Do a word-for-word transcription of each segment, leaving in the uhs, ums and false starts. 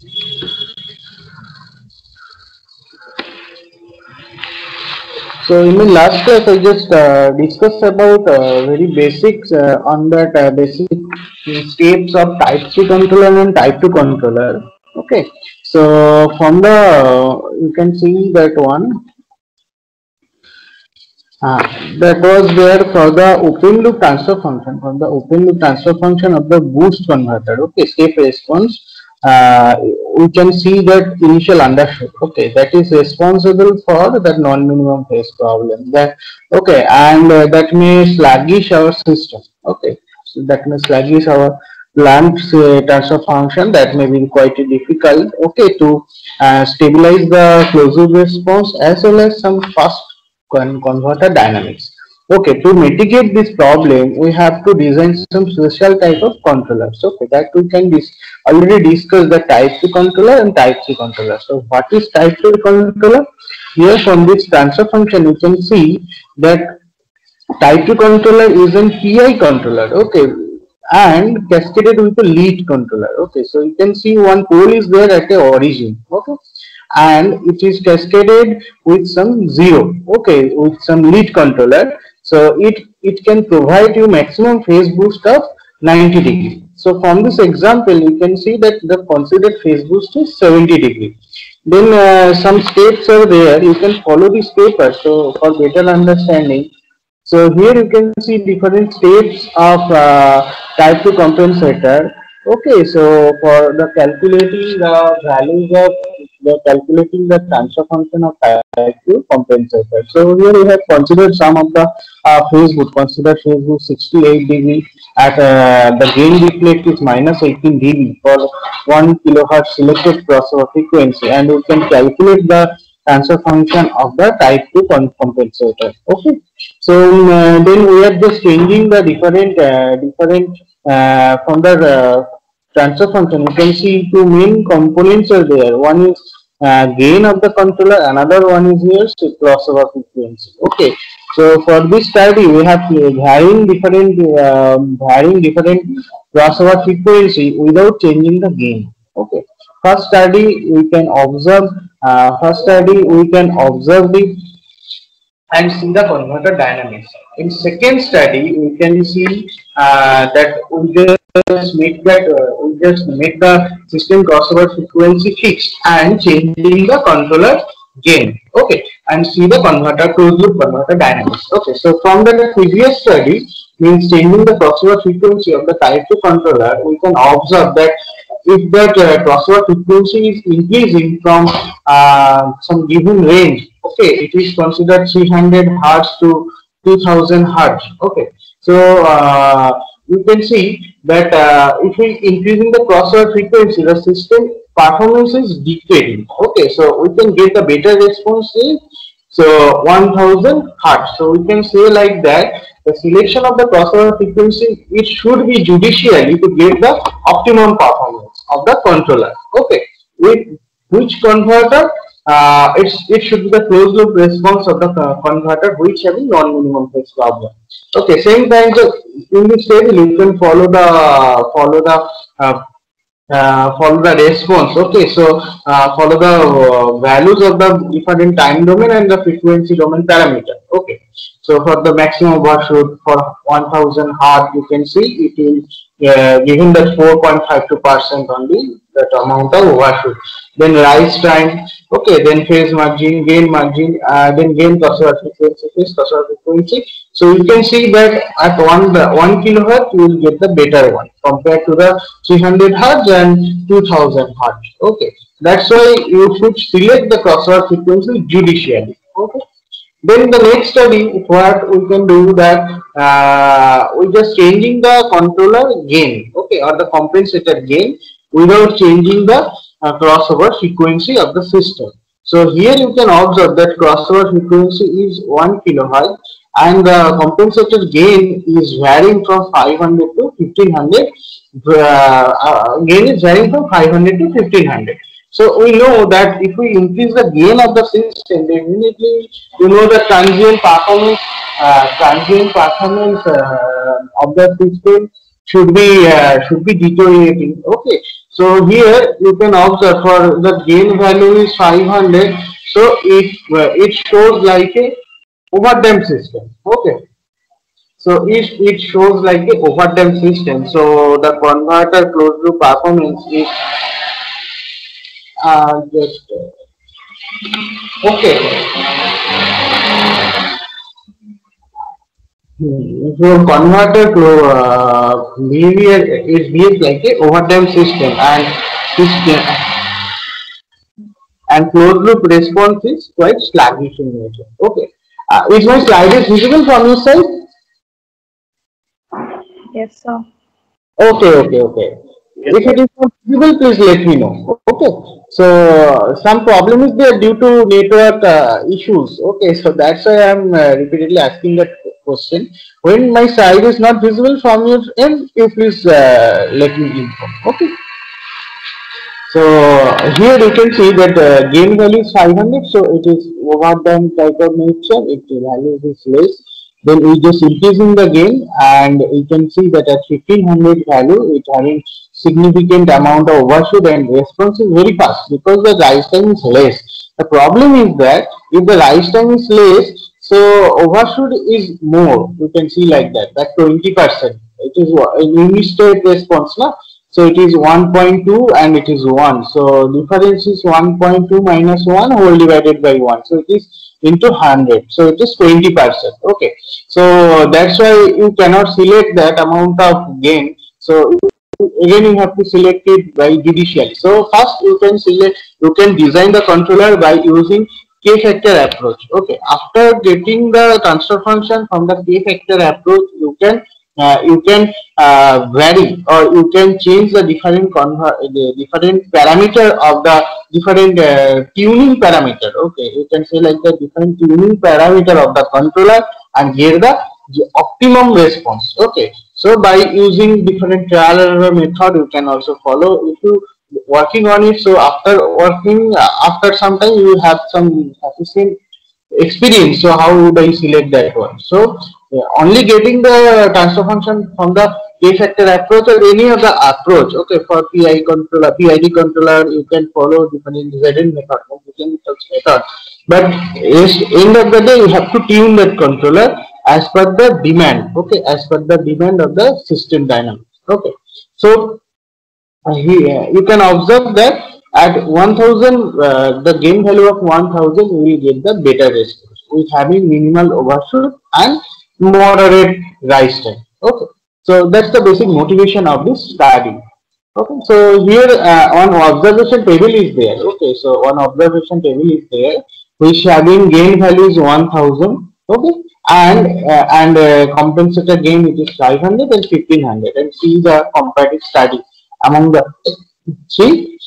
So in the last class, I just uh, discussed about uh, very basics uh, on that uh, basic steps of type three controller and type two controller. Okay, so from the uh, you can see that one uh, that was there for the open loop transfer function, from the open loop transfer function of the boost converter. Okay, step response. Uh, we can see that initial undershoot. Okay, that is responsible for that non-minimum phase problem. That okay, and uh, that may sluggish our system. Okay, so that may sluggish our plant uh, transfer function. That may be quite difficult. Okay, to uh, stabilize the closed loop response as well as some fast con converter dynamics. Okay, to mitigate this problem, we have to design some special type of controllers. Okay, that we can dis already discuss the type two controller and type three controller. So, what is type two controller? Here from this transfer function, you can see that type two controller is an P I controller. Okay, and cascaded with a lead controller. Okay, so you can see one pole is there at the origin. Okay, and it is cascaded with some zero. Okay, with some lead controller. So it it can provide you maximum phase boost of ninety degree. So from this example, you can see that the considered phase boost is seventy degree. Then uh, some steps are there. You can follow this paper. So for better understanding, so here you can see different steps of uh, type two compensator. Okay, so for the calculating the values of the calculating the transfer function of type two compensator. So here we have considered some of the uh, phase boost. Consider phase boost sixty-eight degree at uh, the gain deflect is minus eighteen dB for one kilohertz selected crossover frequency, and we can calculate the transfer function of the type two compensator. Okay. So uh, then we are just changing the different uh, different uh, from the uh, transfer function. You can see two main components are there. One is uh, gain of the controller, another one is here crossover frequency. Okay. So for this study, we have varying different uh, varying different crossover frequency without changing the gain. Okay. First study we can observe. Uh, first study we can observe the and see the converter dynamics. In second study, we can see uh, that we just make that uh, we just make the system crossover frequency fixed and changing the controller gain. Okay, and see the converter closed loop converter dynamics. Okay, so from the previous study, means changing the crossover frequency of the type two controller, we can observe that if that uh, crossover frequency is increasing from uh, some given range, okay, it is considered three hundred hertz to two thousand hertz. Okay, so uh, you can see that uh, if we increasing the crossover frequency, the system performance is decreasing. Okay, so we can get a better response rate. So one thousand hertz. So we can say like that. The selection of the crossover frequency, it should be judicially to get the optimum performance of the controller. Okay, with which converter? Uh, it's it should be the closed loop response of the uh, converter which having non-minimum phase problem. Okay, same time in this table you can follow the follow the uh, uh, follow the response. Okay, so uh, follow the uh, values of the different time domain and the frequency domain parameter. Okay, so for the maximum overshoot for one thousand hertz, you can see it is uh, given that four point five two percent only that amount of overshoot. Then rise time. Okay, then phase margin, gain margin, uh, then gain crossover frequency, phase crossover frequency. So you can see that at one one kilohertz you will get the better one compared to the three hundred hertz and two thousand hertz. Okay, that's why you should select the crossover frequency judicially. Okay. Then the next study, what we can do that uh, we just changing the controller gain, okay, or the compensator gain without changing the uh, crossover frequency of the system. So here you can observe that crossover frequency is one kilohertz and the compensator gain is varying from five hundred to fifteen hundred. Uh, uh, gain is varying from five hundred to fifteen hundred. So we know that if we increase the gain of the system, definitely you know the transient performance, uh, transient performance uh, of the system should be uh, should be deteriorating. Okay, So here you can observe for the gain value is five hundred. So it uh, it shows like a overdamped system. Okay. So it it shows like a overdamped system. So the converter closed loop performance is uh, just uh, okay. Hmm. So converter flow uh, behavior is behaves like a overdamped system, and system and closed loop response is quite sluggish in nature. Okay. Uh, is my slide is visible from your side? Yes, sir. Okay, okay, okay. Yes, if it is not visible, please let me know. Okay. So uh, some problem is there due to network uh, issues. Okay. So that's why I am uh, repeatedly asking that question. When my slide is not visible from your end, you please uh, let me inform. Okay. So here you can see that uh, gain value is five hundred, so it is overdone type of nature. If the value is less, then we just increasing the gain, and you can see that at fifteen hundred value, it having significant amount of overshoot and response is very fast because the rise time is less. The problem is that if the rise time is less, so overshoot is more. You can see like that, that twenty percent. It is a unit response, na? So it is one point two and it is one. So difference is one point two minus one whole divided by one. So it is into one hundred. So it is twenty percent. Okay. So that's why you cannot select that amount of gain. So again you have to select it by judicially. So first you can select, you can design the controller by using K factor approach. Okay. After getting the transfer function from the K factor approach, you can uh, you can uh, vary or you can change the different convert the different parameter of the different uh, tuning parameter. Okay, you can say like the different tuning parameter of the controller and get the, the optimum response. Okay, so by using different trial and error method you can also follow if you working on it. So after working uh, after some time you have some sufficient experience. So how would I select that one? So yeah, only getting the transfer function from the K factor approach or any other approach. Okay, for P I controller, P I D controller, you can follow different Z N method, method. But yes, end of the day, you have to tune that controller as per the demand. Okay, as per the demand of the system dynamics. Okay, so uh, here you can observe that at one thousand, uh, the gain value of one thousand, we will get the better response with having minimal overshoot and moderate rise time. Okay, so that's the basic motivation of this study. Okay, so here uh, one observation table is there. Okay, so one observation table is there which having gain value is one thousand. Okay, and uh, and uh, compensator gain it is five hundred and fifteen hundred, and see the comparative study among the three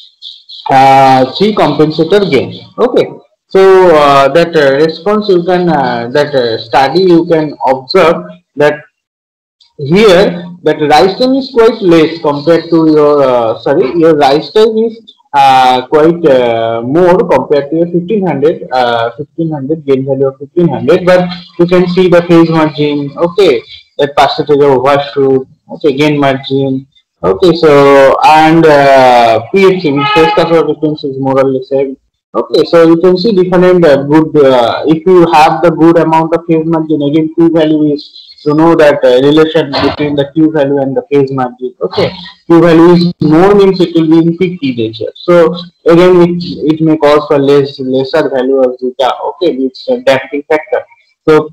uh, three compensator gain. Okay, so uh, that uh, response you can uh, that uh, study you can observe that here that rise time is quite less compared to your uh, sorry your rise time is uh, quite uh, more compared to your fifteen hundred uh, fifteen hundred gain value of fifteen hundred, but you can see the phase margin. Okay, that percentage of overshoot. Okay, gain margin. Okay, so and uh, P F C, means phase transfer frequency, is more or less same. Okay, so you can see different uh, good uh, if you have the good amount of phase margin, again Q value is to know that uh, relation between the Q value and the phase margin. Okay, Q value is more means it will be in peak nature. So again it, it may cause for less lesser value of zeta. Okay, it's a damping factor. So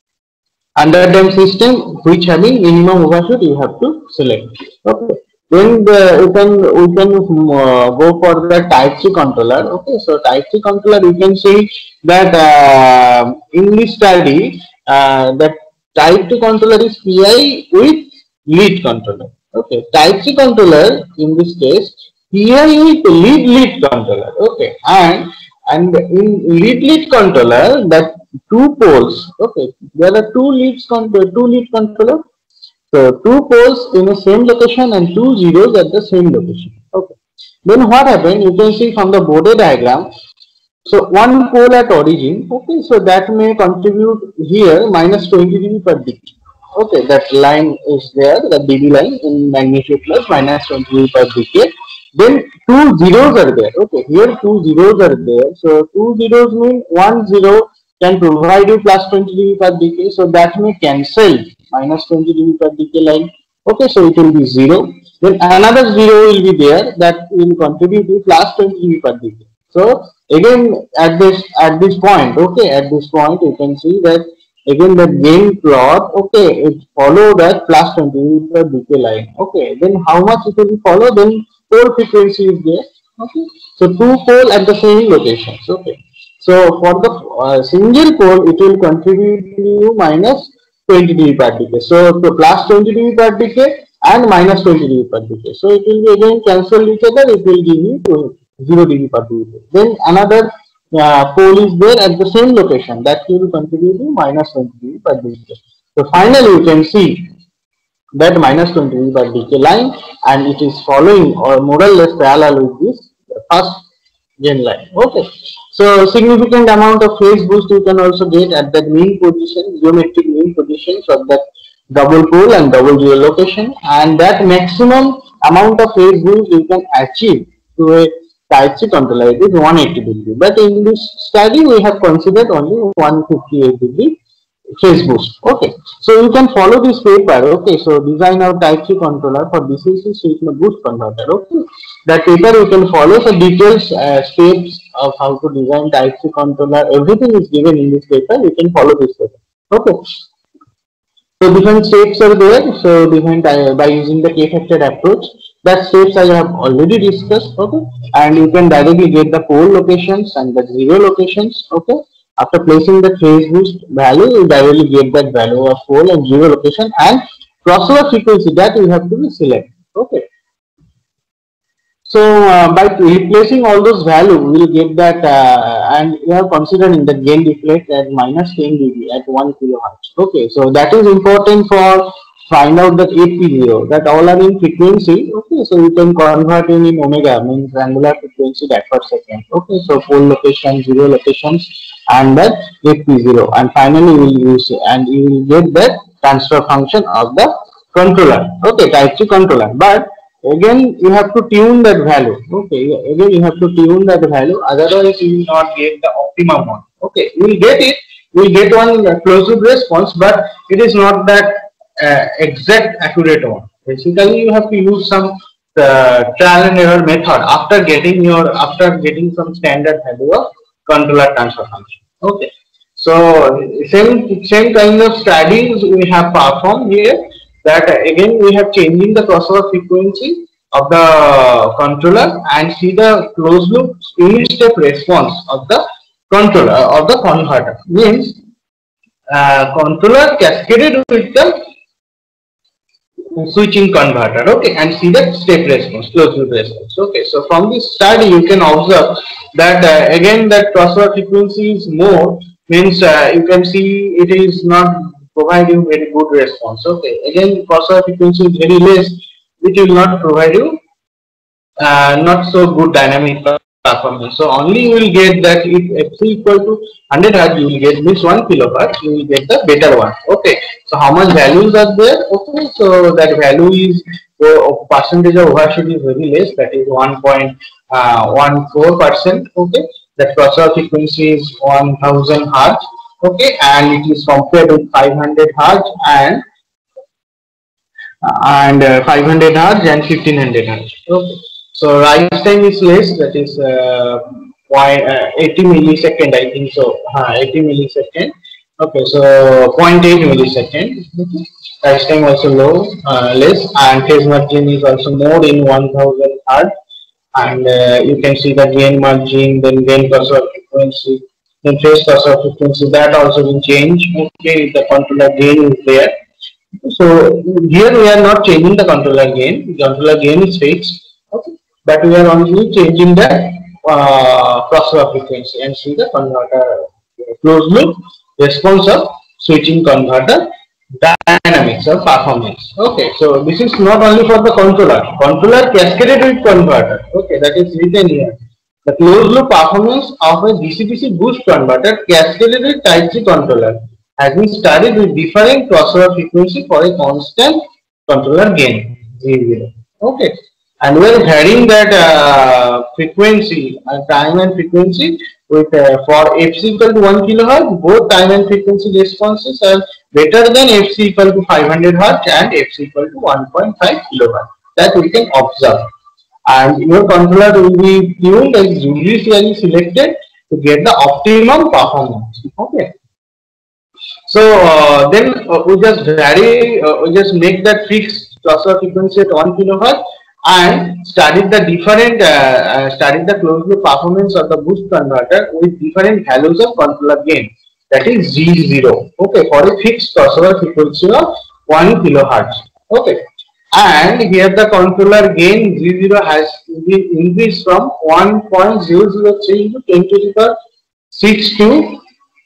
under them system which having minimum overshoot you have to select. Okay, then the, you can we can uh, go for the type C controller. Okay, so type C controller you can see that uh, in this study uh, that type C controller is P I with lead controller. Okay, type C controller in this case P I with lead lead controller. Okay, and and in lead lead controller that two poles. Okay, there are two leads control two lead controller. So two poles in the same location and two zeros at the same location. Okay, then what happened? You can see from the Bode diagram. So one pole at origin. Okay, so that may contribute here minus twenty dB per decade. Okay, that line is there, the dB line in magnitude plus minus twenty dB per decade. then two zeros are there. Okay, here two zeros are there. So two zeros mean one zero can provide you plus twenty dB per decay. So that may cancel minus twenty dB per decay line. Okay, so it will be zero. Then another zero will be there that will contribute to plus twenty dB per decay. So again at this at this point, okay, at this point you can see that again the gain plot, okay, it follow that plus twenty dB per decay line. Okay, then how much it will follow? Then pole frequency is there. Okay, so two pole at the same locations. Okay, so for the uh, single pole it will contribute to you minus twenty dB per decay. So to plus twenty dB per decay and minus twenty dB per decay. So it will be again cancel each other. It will give you zero dB per decay. Then another uh, pole is there at the same location that will contribute to minus twenty dB per decay. So finally you can see that minus twenty dB per decay line, and it is following or more or less parallel with this first gain line. Okay, so significant amount of phase boost you can also get at that mean position, geometric mean positions of that double pole and double zero location, and that maximum amount of phase boost you can achieve to a type C controller is one hundred eighty degree. But in this study we have considered only one hundred fifty-eight degree phase boost. Okay, so you can follow this paper. Okay, so design our type C controller for D C switch mode boost converter. Okay, that paper you can follow. So details uh, steps of how to design type C controller, everything is given in this paper. You can follow this paper. Okay, so different steps are there. So different uh, by using the K-factor approach. That steps I have already discussed. Okay, and you can directly get the pole locations and the zero locations. Okay, after placing the phase boost value, you directly get that value of pole and zero location and crossover frequency that you have to be select. Okay, so uh, by replacing all those values, we will get that, uh, and we are considering the gain deflect at minus ten dB at one kilohertz. Okay, so that is important for find out that A P zero, that all are in frequency. Okay, so you can convert in, in omega, means angular frequency that per second. Okay, so pole location, zero locations, and that A P zero, and finally we will use and you will get that transfer function of the controller. Okay, type C controller, but again you have to tune that value. Okay, again you have to tune that value, otherwise you will not get the optimum one. Okay, you will get it, you will get one closed loop response, but it is not that uh, exact accurate one. Basically you have to use some uh, trial and error method after getting your after getting some standard value of controller transfer function. Okay, so same same kind of studies we have performed here. That again we have changing the crossover frequency of the controller and see the closed loop unit step response of the controller of the converter. Means uh, controller cascaded with the switching converter. Okay, and see the step response, closed loop response. Okay, so from this study you can observe that uh, again that crossover frequency is more, means uh, you can see it is not provide you very good response. Okay, again crossover frequency is very less, which will not provide you uh, not so good dynamic performance. So only you will get that if F C equal to one hundred hertz, you will get this one kilohertz, you will get the better one. Okay, so how much values are there? Okay, so that value is uh, percentage of overshoot is very less, that is one point one four percent. Okay, that crossover frequency is one thousand hertz. Okay, and it is compared with five hundred hertz and and uh, five hundred hertz and fifteen hundred hertz. Okay, so rise time is less, that is uh, uh, eighty millisecond, I think so. Uh, eighty millisecond. Okay, so zero point eight millisecond. Okay. Rise time also low, uh, less, and phase margin is also more in one thousand hertz. And uh, you can see the gain margin, then gain crossover frequency. Then phase crossover frequency, that also will change. Okay, the controller gain is there. So here we are not changing the controller gain. The controller gain is fixed. Okay, but we are only changing the uh, crossover frequency and see the converter closed loop response of switching converter dynamics or performance. Okay, so this is not only for the controller. Controller cascaded with converter. Okay, that is written here. The closed loop performance of a D C D C boost converter cascaded with type C controller has been studied with different crossover frequency for a constant controller gain zero. Okay, and we are varying that uh, frequency, uh, time and frequency with uh, for Fc equal to one kilohertz, both time and frequency responses are better than Fc equal to five hundred hertz and Fc equal to one point five kilohertz. That we can observe, and your controller will be tuned and judiciously selected to get the optimum performance. Okay. So uh, then uh, we just vary, uh, we just make that fixed crossover frequency at one kilohertz and study the different, uh, uh, study the closed loop performance of the boost converter with different values of controller gain. That is G zero. Okay, for a fixed crossover frequency of one kilohertz. Okay, and here the controller gain G zero has been increased from one point zero zero three into ten to the power six to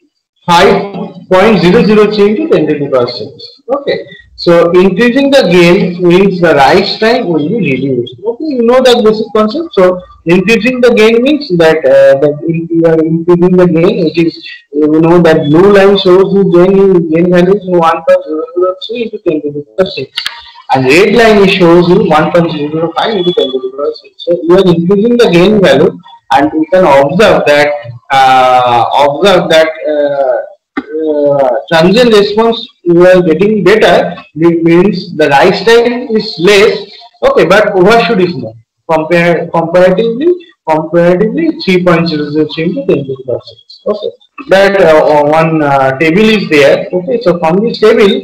five point zero zero three into ten to the power six. Okay. So increasing the gain means the rise time will be reduced. Okay, you know that basic concept. So increasing the gain means that uh, that if you are increasing the gain, it is, you know, that blue line shows the gain gain value is one point zero zero three into ten to the power six, and red line shows you one point zero zero five into ten to the power six. So you are increasing the gain value, and we can observe that uh, observe that uh, uh, transient response you are getting better. It means the rise time is less. Okay, but overshoot is more. Compare comparatively comparatively three point zero zero three into ten to the power six. Okay, that uh, one uh, table is there. Okay, so from this table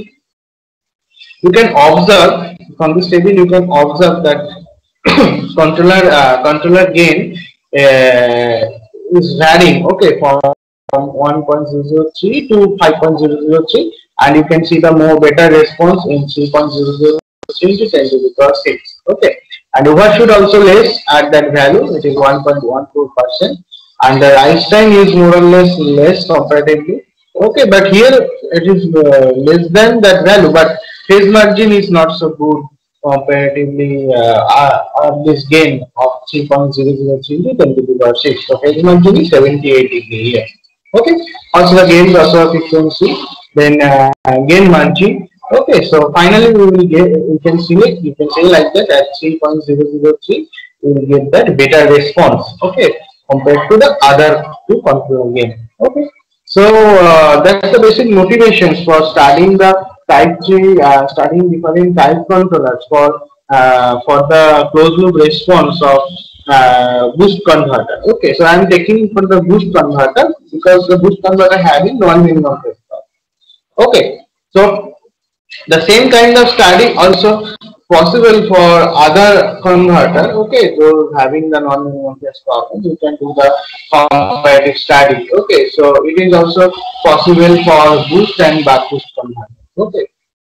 you can observe, from this table you can observe that controller uh, controller gain uh, is varying, okay, from, from one point zero zero three to five point zero zero three, and you can see the more better response in three point zero zero three to ten to the power six. Okay, and overshoot also less at that value, which is one point one four percent, and the rise time is more or less less comparatively. Okay, but here it is uh, less than that value, but phase margin is not so good comparatively. Uh, uh, uh, this gain of three point zero zero three to ten to the power six. So phase margin is seventy-eight degree here. Okay. Also the gain also frequency, then uh, gain margin. Okay. So finally we will get, we can select, you can say like that, at three point zero zero three we will get that better response. Okay, compared to the other two control gain. Okay. So uh, that's the basic motivations for studying the type three, uh, studying different type controllers for uh, for the closed loop response of uh, boost converter. Okay, so I am taking for the boost converter because the boost converter having non-minimum phase loss. Okay, so the same kind of study also possible for other converter. Okay, those having the non-minimum phase problem, you can do the comparative study. Okay, so it is also possible for boost and buck boost converter. Okay.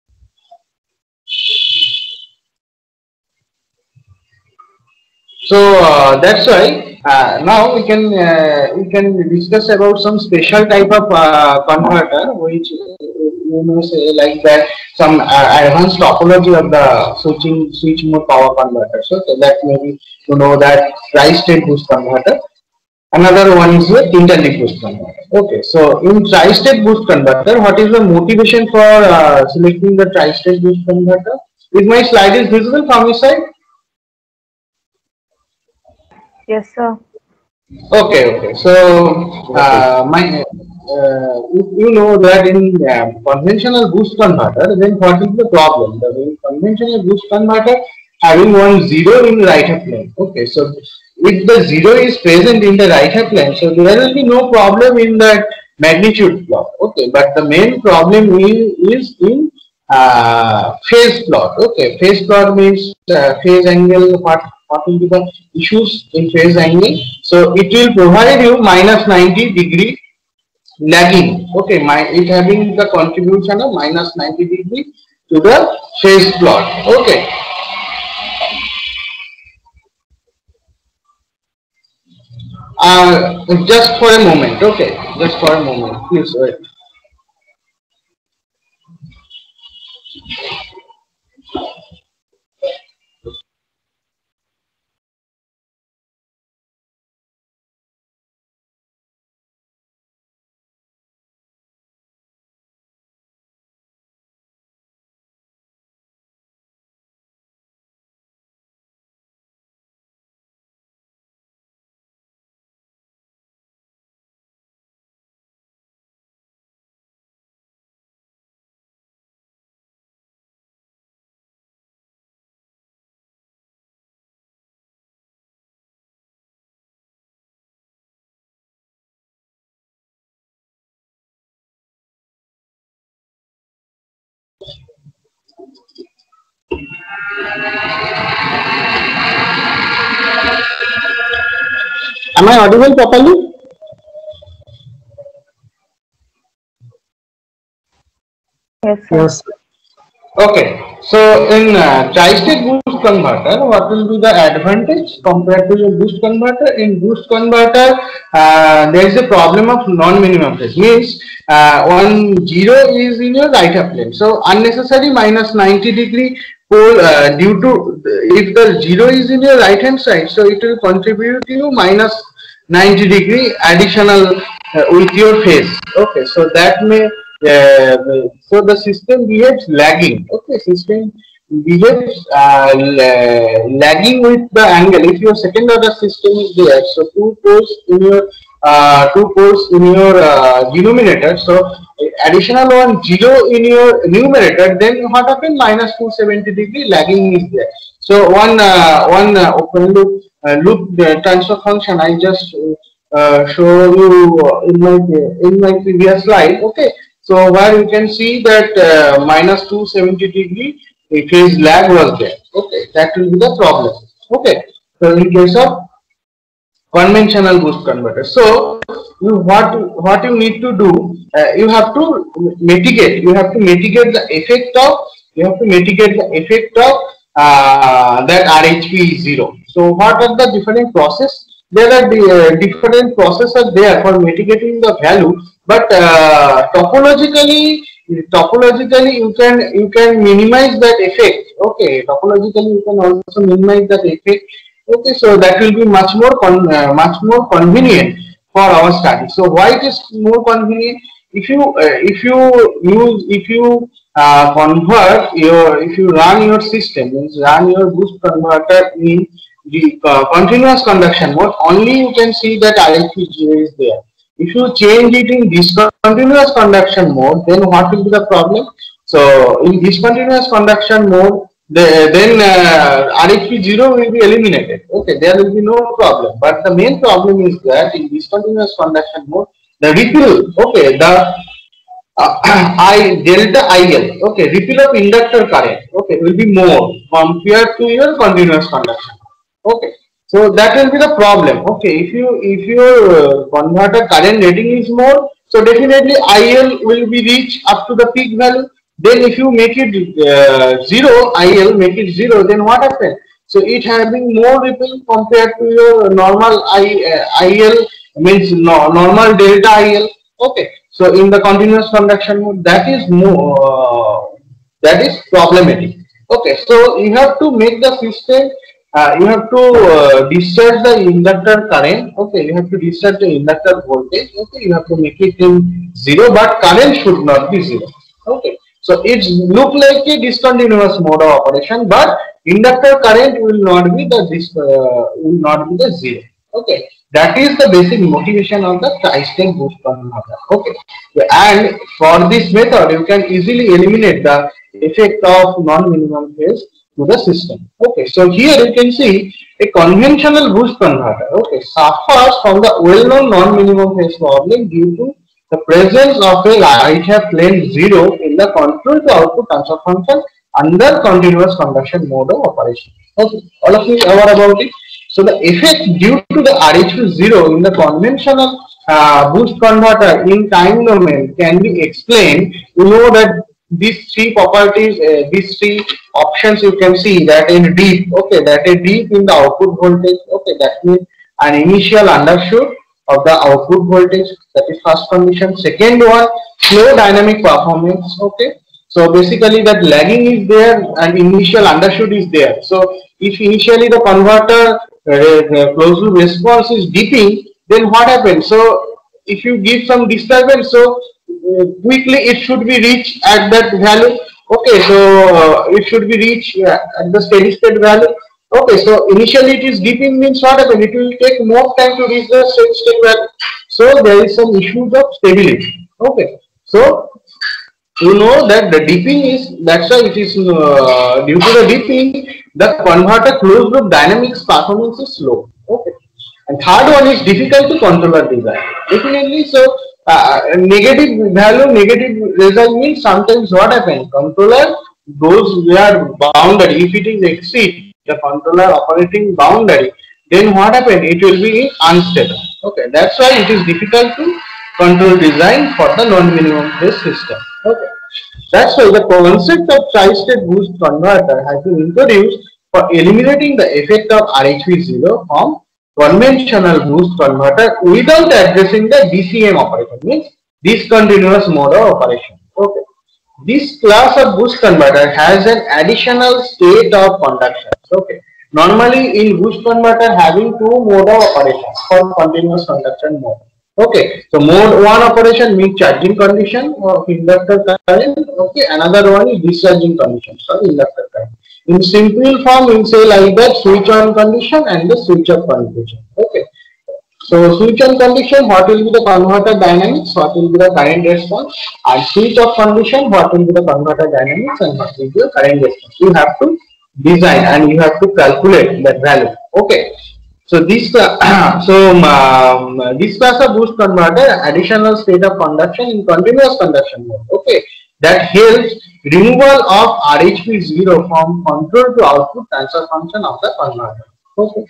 So uh, that's why uh, now we can uh, we can discuss about some special type of uh, converter, which uh, you know, say like that, some uh, advanced topology of the switching switch mode power converter. So that maybe you know that tri-state boost converter. Another one is the interleaf boost converter. Okay, so in tri-state boost converter, what is the motivation for uh, selecting the tri-state boost converter? Is my slide is visible from your side? Yes, sir. Okay, okay. So, uh, my, uh, if you know that in uh, conventional boost converter, then what is the problem? The in conventional boost converter having one zero in right hand plane. Okay, so if the zero is present in the right hand plane, so there will be no problem in that magnitude plot. Okay, but the main problem is, is in uh, phase plot. Okay, phase plot means uh, phase angle. What what will be the issues in phase angle? So it will provide you minus ninety degree lagging. Okay, my it having the contribution of minus ninety degree to the phase plot. Okay. Uh, just for a moment. Okay, just for a moment. Please wait. Am I audible properly? Yes, sir. Yes. Okay, so in uh, tri-state boost converter, what will be the advantage compared to your boost converter? In boost converter, uh, there is a problem of non-minimum phase. Means uh, one zero is in your right half plane, so unnecessary minus ninety degree pole uh, due to if the zero is in your right hand side, so it will contribute to you minus ninety degree additional uh, with your phase. Okay, so that may uh, so the system behaves lagging. Okay, system behaves uh, la- lagging with the angle. If your second order system is there, so two poles in your uh, two poles in your uh, denominator, so additional one zero in your numerator, then what happens? Minus two seventy degree lagging is there. So one uh, one uh, open loop uh, loop uh, transfer function I just uh, show you uh, in my in my previous slide. Okay, so where you can see that uh, minus two seventy degree phase lag was there. Okay, that will be the problem. Okay, so in case of conventional boost converter, so you what what you need to do, uh, you have to mitigate you have to mitigate the effect of you have to mitigate the effect of uh, that R H P zero. So what are the different process? There are the uh, different processes there for mitigating the value, but uh, topologically topologically you can you can minimize that effect. Okay, topologically you can also minimize that effect. Okay, so that will be much more con uh, much more convenient for our study. So why it is more convenient? If you uh, if you use if you uh, convert your if you run your system, means run your boost converter in the uh, continuous conduction mode, only you can see that R H P zero is there. If you change it in discontinuous conduction mode, then what will be the problem? So in discontinuous conduction mode, the, then uh, R H P zero will be eliminated. Okay, there will be no problem. But the main problem is that in discontinuous conduction mode, the ripple, okay, the uh, I delta I L, okay, ripple of inductor current, okay, will be more compared to your continuous conduction. Okay, so that will be the problem. Okay, if you if your uh, converter current rating is more, so definitely I L will be reached up to the peak value. Then if you make it uh, zero, I L make it zero, then what happens? So it having more ripple compared to your normal I uh, I L, means no, normal delta I L. Okay, so in the continuous conduction mode, that is more uh, that is problematic. Okay, so you have to make the system. Uh, you have to uh, discharge the inductor current. Okay, you have to discharge the inductor voltage. Okay, you have to make it in zero, but current should not be zero. Okay, so it look like a discontinuous mode of operation, but inductor current will not be the this uh, will not be the zero. Okay, that is the basic motivation of the tri-state boost converter. Okay, and for this method, you can easily eliminate the effect of non-minimum phase to the system. Okay, so here you can see a conventional boost converter, okay, suffers from the well-known non-minimum phase problem due to the presence of a right half plane zero in the control to output transfer function under continuous conduction mode of operation. Okay, all of you aware about it. So the effect due to the R H P zero in the conventional uh, boost converter in time domain can be explained. You know that these three properties, uh, these three options you can see that in deep, okay, that is deep in the output voltage, okay, that means an initial undershoot of the output voltage, that is first condition. Second one, slow dynamic performance, okay. So basically that lagging is there and initial undershoot is there. So if initially the converter uh, closed loop response is dipping, then what happens? So if you give some disturbance, so uh, quickly it should be reached at that value. Okay, so uh, it should be reached uh, at the steady state value. Okay, so initially it is dipping, means what happens? It will take more time to reach the steady state value. So there is some issues of stability. Okay, so you know that the dipping is, that's why it is uh, due to the dipping, the converter closed loop dynamics performance is slow. Okay, and third one is difficult to controller design. Definitely, so uh, negative value, negative result means sometimes what happens? Controller those where boundary, if it is exceed the controller operating boundary, then what happen? It will be unstable. Okay, that's why it is difficult to control design for the non-minimum phase system. Okay, that's why the concept of tri-state boost converter has been introduced for eliminating the effect of R H V zero from conventional boost converter without addressing the D C M operation, means discontinuous mode of operation. Okay. This class of boost converter has an additional state of conduction. Okay. Normally in boost converter having two mode of operation called continuous conduction mode. Okay. So mode one operation means charging condition of inductor current. Okay. Another one is discharging condition for inductor current. In simple form, we say like that switch on condition and the switch off condition. Okay. So switch on condition, what will be the converter dynamics, what will be the current response, and switch off condition, what will be the converter dynamics and what will be the current response. You have to design and you have to calculate that value. Okay. So this uh, so um, this class of boost converter additional state of conduction in continuous conduction mode. Okay. That helps removal of R H V zero from control to output transfer function of the converter. Okay.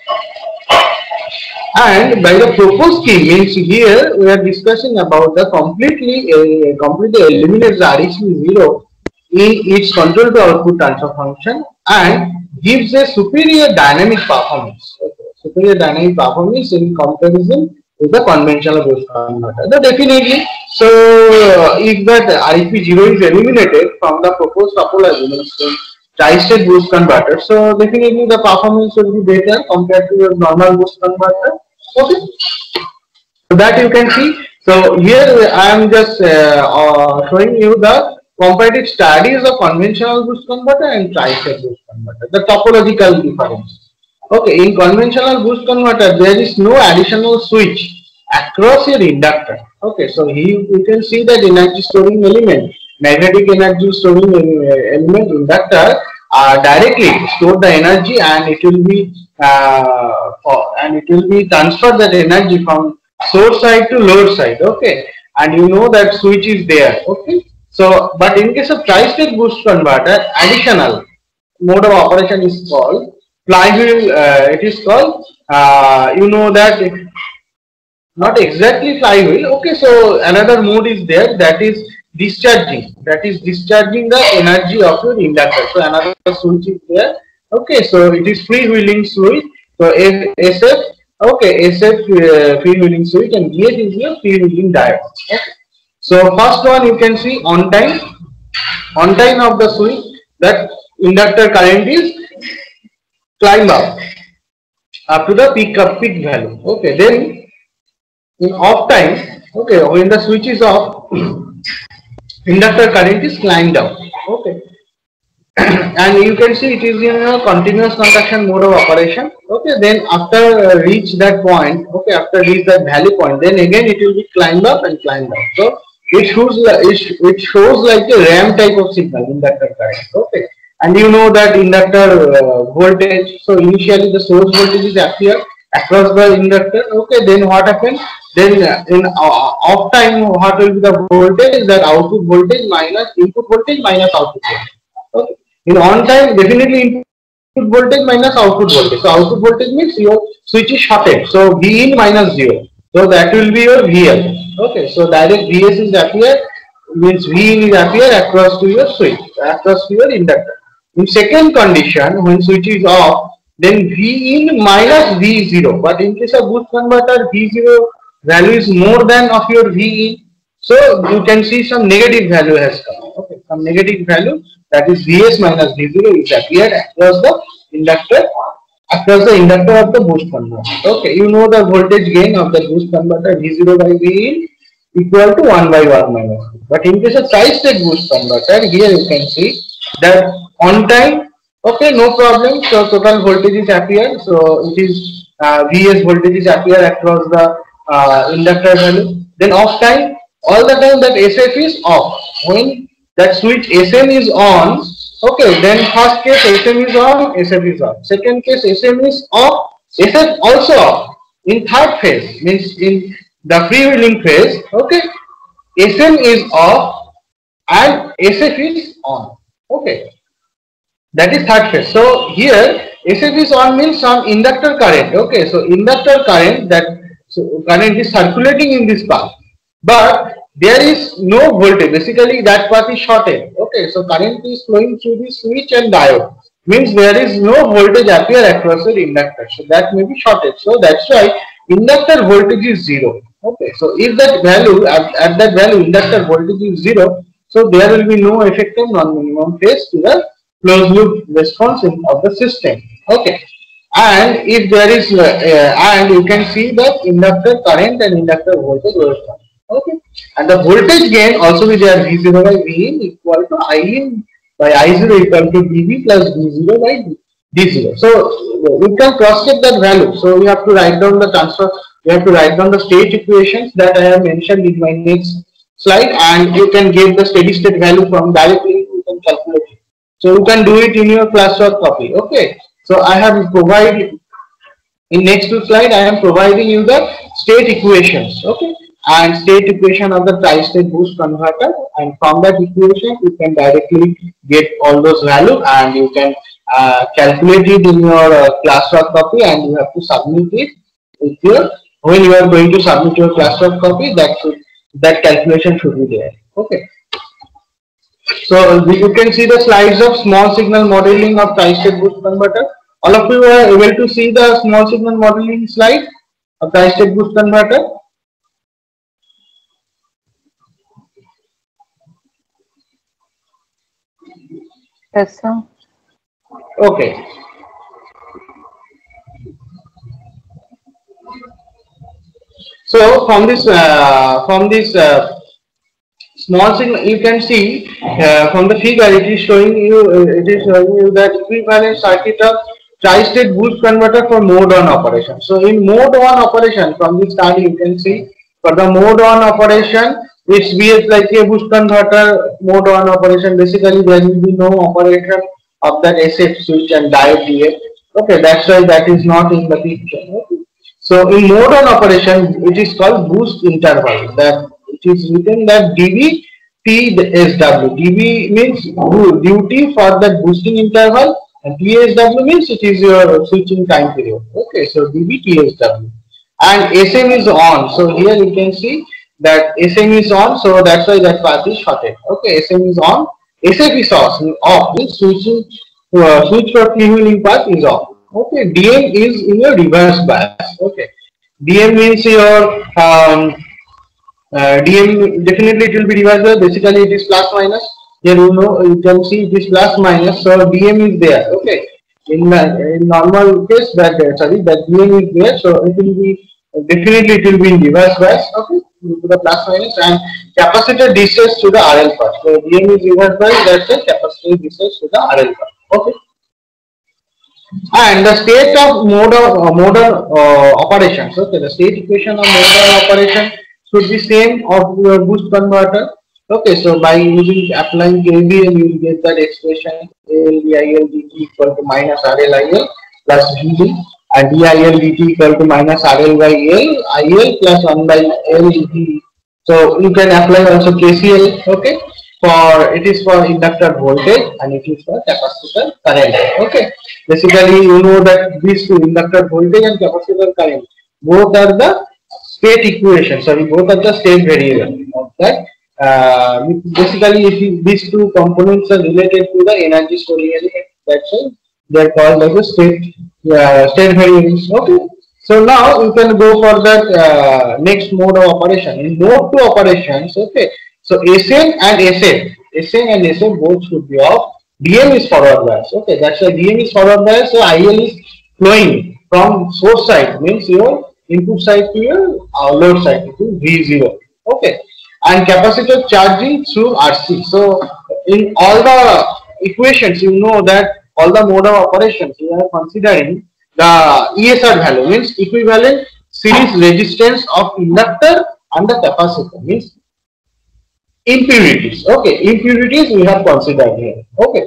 And by the proposed scheme, means here we are discussing about the completely uh, completely eliminates the R H V zero in its control to output transfer function and gives a superior dynamic performance. Okay. Superior dynamic performance in comparison with the conventional boost converter. So definitely, so uh, if that R H V zero is eliminated from the proposed topology, means tri-state boost converter, so definitely the performance will be better compared to your normal boost converter. Okay, so that you can see. So here I am just uh, uh, showing you the comparative studies of conventional boost converter and tri-state boost converter, the topological difference. Okay, in conventional boost converter there is no additional switch across your inductor. Okay, so here you can see that energy storing element, magnetic energy storing element inductor uh, directly store the energy and it will be uh, for, and it will be transfer that energy from source side to load side. Okay, and you know that switch is there. Okay, so but in case of tri-state boost converter, additional mode of operation is called flywheel. Uh, it is called uh, you know that it, not exactly flywheel. Okay, so another mode is there, that is discharging, that is discharging the energy of your inductor. So another switch is there. Okay, so it is freewheeling switch. So S F, okay, S F uh, freewheeling switch and G H is your freewheeling diode. Okay. So first one you can see on time, on time of the switch, that inductor current is climb up up to the peak of peak value. Okay, then in off time, okay, when the switch is off, inductor current is climbed down. Okay, and you can see it is in a continuous conduction mode of operation. Okay, then after uh, reach that point, okay, after reach that value point, then again it will be climbed up and climbed down. So it shows it shows like a ramp type of signal, inductor current. Okay, and you know that inductor uh, voltage. So initially the source voltage is appear across the inductor. Okay, then what happens? Then uh, in uh, off time, what will be the voltage? That output voltage minus input voltage minus output voltage. Okay. In on time, definitely input voltage minus output voltage. So output voltage means your switch is shorted. So V in minus zero. So that will be your V L. Okay. So direct V S is appear, means V in is appear across to your switch, across to your inductor. In second condition, when switch is off, then V in minus V zero. But in case of boost converter, V zero value is more than of your V in. So you can see some negative value has come. Okay, some negative value, that is V S minus V zero is appeared across the inductor, across the inductor of the boost converter. Okay, you know the voltage gain of the boost converter V zero by V in equal to one by one minus two. But in case of tri-state boost converter, here you can see that on time, okay, no problem. So total voltage is appeared. So it is uh, V S voltage is appear across the uh, inductor value. Then off time, all the time that S F is off. When that switch S M is on, okay, then first case S M is on, S F is off. Second case S M is off, S F also off. In third phase, means in the freewheeling phase, okay, S M is off and S F is on. Okay, That is third phase. So here S F is on means some inductor current. Okay, so inductor current, that so current is circulating in this path, but there is no voltage. Basically, that path is shorted. Okay, so current is flowing through the switch and diode. Means there is no voltage appear across the inductor. So that may be shorted. So that's why inductor voltage is zero. Okay, so if that value at, at that value inductor voltage is zero, so there will be no effective non-minimum phase to the closed loop response in, of the system. Okay, and if there is uh, uh, and you can see that inductor current and inductor voltage response. Okay, and the voltage gain also is there, V zero by V in equal to I in by I zero equal to dV plus D zero by D zero. So you can cross check that value. So you have to write down the transfer. You have to write down the state equations that I have mentioned in my next slide, and you can get the steady state value from directly. You can calculate it. So you can do it in your classwork copy. Okay. So I have provided in next two slide. I am providing you the state equations. Okay. And state equation of the tri-state boost converter, and from that equation you can directly get all those values, and you can uh, calculate it in your uh, classwork copy, and you have to submit it with your, when you are going to submit your classwork copy, that should, that calculation should be there. Okay. So you can see the slides of small signal modeling of tri-state boost converter. All of you are able to see the small signal modeling slide of tri-state boost converter. Yes, sir. Okay. So from this uh, from this uh, small signal, you can see uh, from the figure, it is showing you uh, it is showing you that equivalent circuit of tri-state boost converter for mode on operation. So in mode on operation, from this study you can see for the mode on operation, it's behaves like a boost converter mode on operation. Basically, there will be no operation of that S F switch and diode D F. Okay, that's why that is not in the picture. Okay. So in mode on operation, it is called boost interval. That it is written that D V T S W. D V means duty for that boosting interval, and T S W means it is your switching time period. Okay, so D V T S W, and S M is on. So here you can see that S M is on, so that's why that path is shorted. Okay, S M is on, S F is off. Off means switching uh, switch for freewheeling path is off. Okay, D M is in your reverse bias. Okay, D M means your um, uh, D M definitely it will be reverse bias. Basically, it is plus minus. Here you know you can see it is plus minus. So D M is there. Okay, in, uh, in normal case that uh, sorry that D M is there. So it will be definitely it will be in reverse bias. Okay, to the plus minus, and capacitor discharge to the R L part. So D M is reverse bias. That's why capacitor discharge to the R L part. Okay. And the state of mode of uh, mode of uh, operations. Okay, the state equation of mode of operation should be same of your boost converter. Okay, so by using applying K V L, you will get that expression A L D I L dt equal to minus R L I L plus V D, and D I L dt equal to minus R L by L I L plus one by L dt. So you can apply also K C L. Okay, for it is for inductor voltage and it is for capacitor current. Okay, basically you know that these two, inductor voltage and capacitor current, both are the state equations. Sorry, both are the state variable of that. Uh, basically, if you, these two components are related to the energy storing element, that's why they are called as a state uh, state variables. Okay. So now you can go for that uh, next mode of operation. In mode two operations, okay. So S M and S F, S M and S F both should be off. D M is forward bias. Okay, that's why D M is forward bias. So I L is flowing from source side, means your input side to your uh, load side to V zero. Okay, and capacitor charging through R C. So in all the equations, you know that all the mode of operations you are considering the E S R value, means equivalent series resistance of inductor and the capacitor, means impurities. Okay, impurities we have considered here. Okay,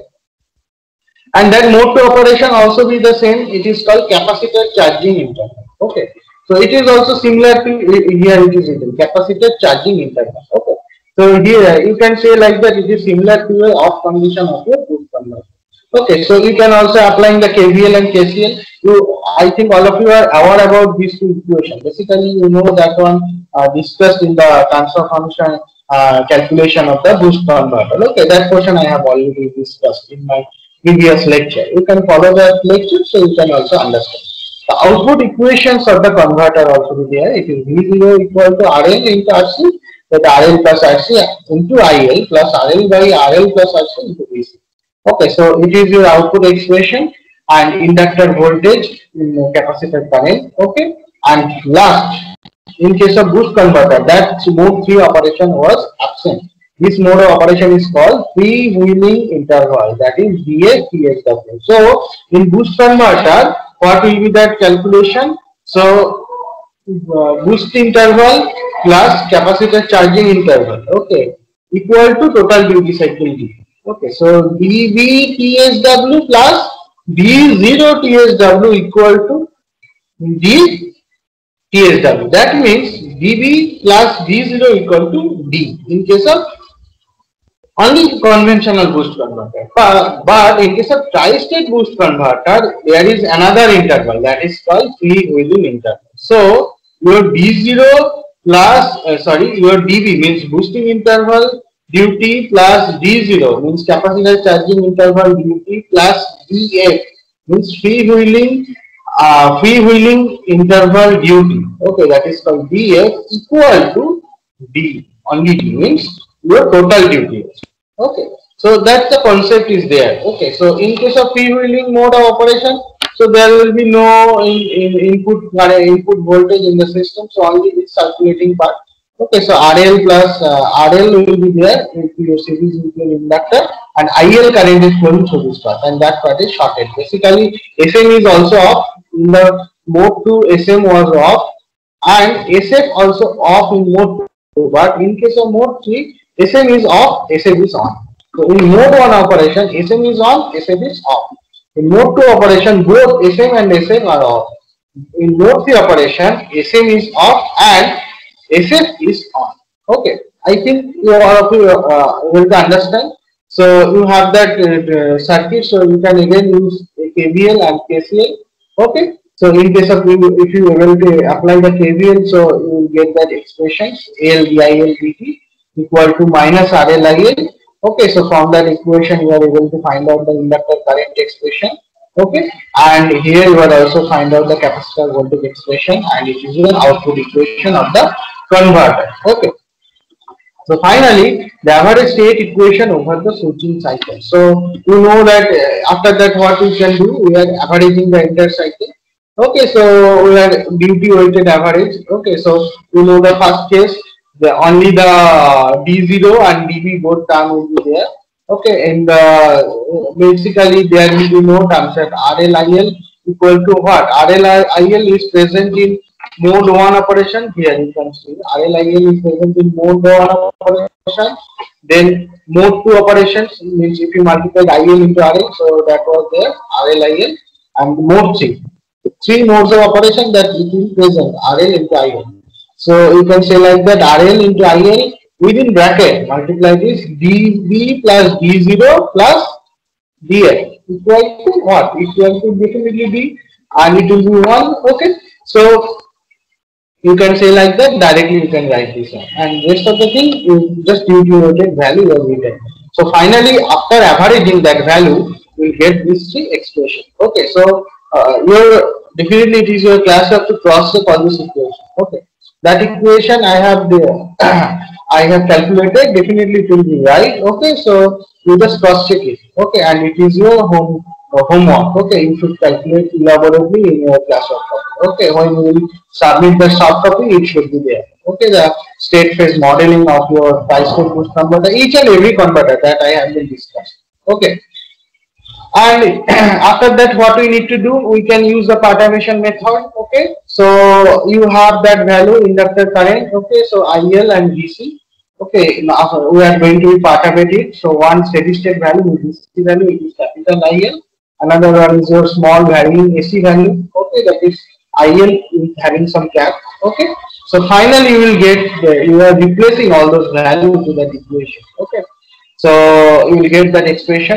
and that mode two operation also be the same. It is called capacitor charging interval. Okay, so it is also similar to here it is written capacitor charging interval. Okay, so here you can say like that it is similar to a off condition of your boost converter. Okay, so you can also applying the K V L and K C L. You, I think all of you are aware about these two equations. Basically, you know that one uh, discussed in the transfer function uh, calculation of the boost converter. Okay, that portion I have already discussed in my previous lecture. You can follow that lecture, so you can also understand. The output equations of the converter also be there. It is V zero equal to R L into R C, that R L plus R C into I L plus R L by R L plus R C into V C. Okay, so it is your output expression and inductor voltage in capacitor current. Okay, and last, in case of boost converter, that mode three operation was absent. This mode of operation is called freewheeling interval, that is B S P S W. So in boost converter, what will be that calculation? So uh, boost interval plus capacitor charging interval, okay, equal to total duty cycle D. Okay, so D V T S W plus D zero T S W equal to D T S W. That means D V plus D zero equal to D in case of only conventional boost converter. But, but in case of tri-state boost converter, there is another interval that is called freewheeling interval. So your D zero plus uh, sorry your D V means boosting interval duty plus D zero means capacitor charging interval duty plus D F means freewheeling uh, freewheeling interval duty. Okay, that is called D F equal to D. Only D means your total duty. Okay, so that's the concept is there. Okay, so in case of freewheeling mode of operation, so there will be no in, in input uh, input voltage in the system, so only this circulating part. Okay, so R L plus uh, R L will be there into your series equivalent inductor, and I L current is flowing through this part, and that part is shorted. Basically, S M is also off. In the mode two, S M was off, and S F also off in mode two. But in case of mode three, S M is off, S F is on. So in mode one operation, S M is on, S F is off. In mode two operation, both S M and S F are off. In mode three operation, S M is off and S F is on. Okay, I think you all of you uh, will understand. So you have that uh, circuit, so you can again use K V L and K C L. Okay, so in case of if you are able to apply the K V L, so you will get that expression A L D I L D T equal to minus R L I L. Okay, so from that equation you are able to find out the inductor current expression. Okay, and here you are also find out the capacitor voltage expression, and it is an output equation of the converter. Okay, so finally the average state equation over the switching cycle. So you know that uh, after that what we can do, we are averaging the entire cycle. Okay, so we are duty weighted average. Okay, so you know the first case, the only the D zero and D V both term will be there. Okay, and uh, basically there will be no terms that R L I L equal to what? R L I L is present in mode one operation. Here you can see R L I L is present in mode one operation. Then mode two operations means if you multiply I L into R L, so that was there R L I L, and mode three. Three modes of operation that it is present R L into I L. So you can say like that R L into I L within bracket multiply this D V plus D zero plus D F equal to what? Equal to definitely D, and it will be one. Okay, so you can say like that directly. You can write this one, and rest of the thing you just duty weighted value you written. So finally, after averaging that value, you will get this three expression. Okay, so uh, your definitely it is your class have to cross check all this equation. Okay, that equation I have the I have calculated, definitely it will be right. Okay, so you just cross check it. Okay, and it is your home uh, homework. Okay, you should calculate elaborately in your class of copy. Okay, when you will submit the soft copy, it should be there. Okay, the state phase modeling of your tri-state boost converter, each and every converter that I have been discussed. Okay. And after that, what we need to do, we can use the perturbation method. Okay, so you have that value inductor current. Okay, so I L and D C. Okay, now we are going to perturbate it. So one steady state value is D C value, it is capital I L. Another one is your small varying A C value. Okay, that is I L having some cap. Okay, so finally you will get the, you are replacing all those values to that equation. Okay, so you will get that expression.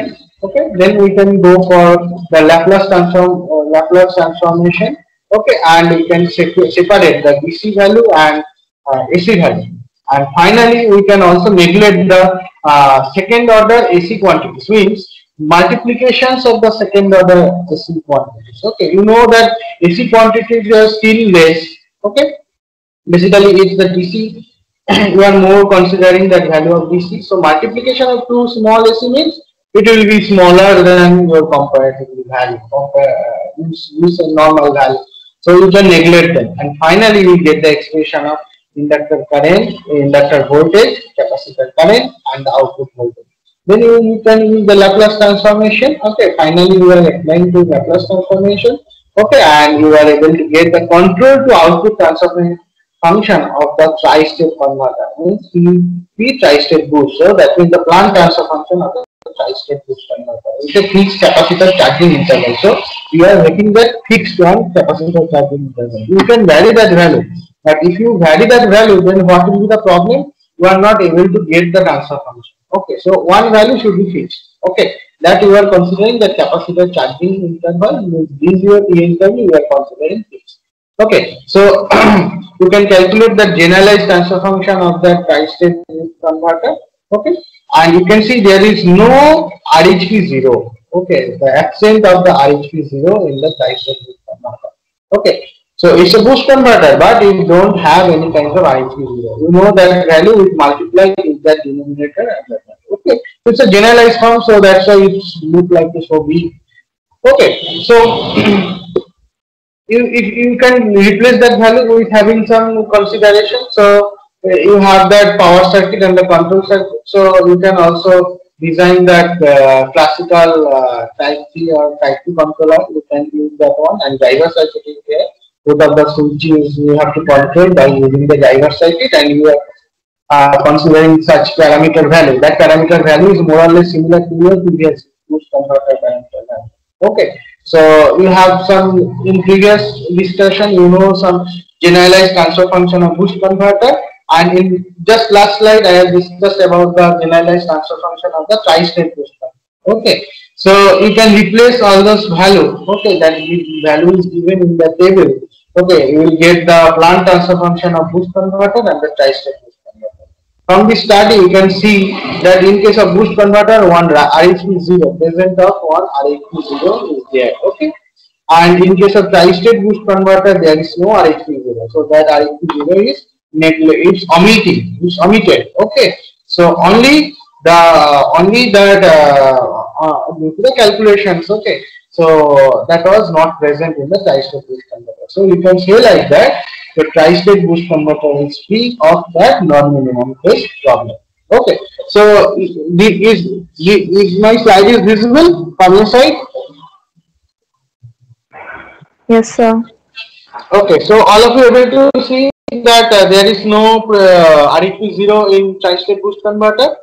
Okay, then we can go for the Laplace transform uh, Laplace transformation. Okay, and we can sep- separate the D C value and uh, A C value. And finally, we can also neglect the uh, second order A C quantities, means multiplications of the second order A C quantities. Okay, you know that A C quantities are still less. Okay, basically it's the D C. You are more considering that value of D C. So multiplication of two small A C means it will be smaller than your comparative value. Compare, uh, use, use a normal value. So you can neglect them. And finally we get the expression of inductor current, inductor voltage, capacitor current, and the output voltage. Then you, you can use the Laplace transformation. Okay, finally you are applying to Laplace transformation. Okay, and you are able to get the control to output transformation function of the tri-state converter, means P, P tri-state boost. So that means the plant transfer function of the tri-state boost converter. It's a fixed capacitor charging interval. So you are making that fixed one capacitor charging interval. You can vary that value, but if you vary that value, then what will be the problem? You are not able to get the transfer function. Okay, so one value should be fixed. Okay, that you are considering the capacitor charging interval. This your T interval you are considering fixed. Okay, so you can calculate the generalized transfer function of that tri-state converter. Okay, and you can see there is no R H P zero. Okay, the absence of the R H P zero in the tri-state converter. Okay, so it's a boost converter, but it don't have any kind of R H P zero. You know that value is multiplied with that denominator and that value. Okay, it's a generalized form, so that's why it look like this so weak. Okay, so you if you can replace that value with having some consideration. So uh, you have that power circuit and the control circuit. So you can also design that uh, classical uh, type C or type two controller. You can use that one, and driver circuit is there. Both of the switches you have to control by using the driver circuit, and you are uh, considering such parameter value. That parameter value is more or less similar to your previous boost converter parameter value. Okay, so you have some in previous discussion, you know, some generalized transfer function of boost converter, and in just last slide I have discussed about the generalized transfer function of the tri-state boost converter. Okay, so you can replace all those value. Okay, that value is given in the table. Okay, you will get the plant transfer function of boost converter and the tri-state boost converter. From this study, you can see that in case of boost converter, one R H P zero, present of one R H P zero is there. Okay, and in case of tri-state boost converter, there is no R H P zero. So that R H P zero is it's omitting, it's omitted. Okay, so only the only that uh, uh, due to the calculations. Okay, so that was not present in the tri-state boost converter. So you can say like that. The tri-state boost converter will speak of that non-minimum phase problem. Okay, so is, is my slide is visible from your side? Yes, sir. Okay, so all of you are able to see that uh, there is no uh, R H P zero in tri-state boost converter?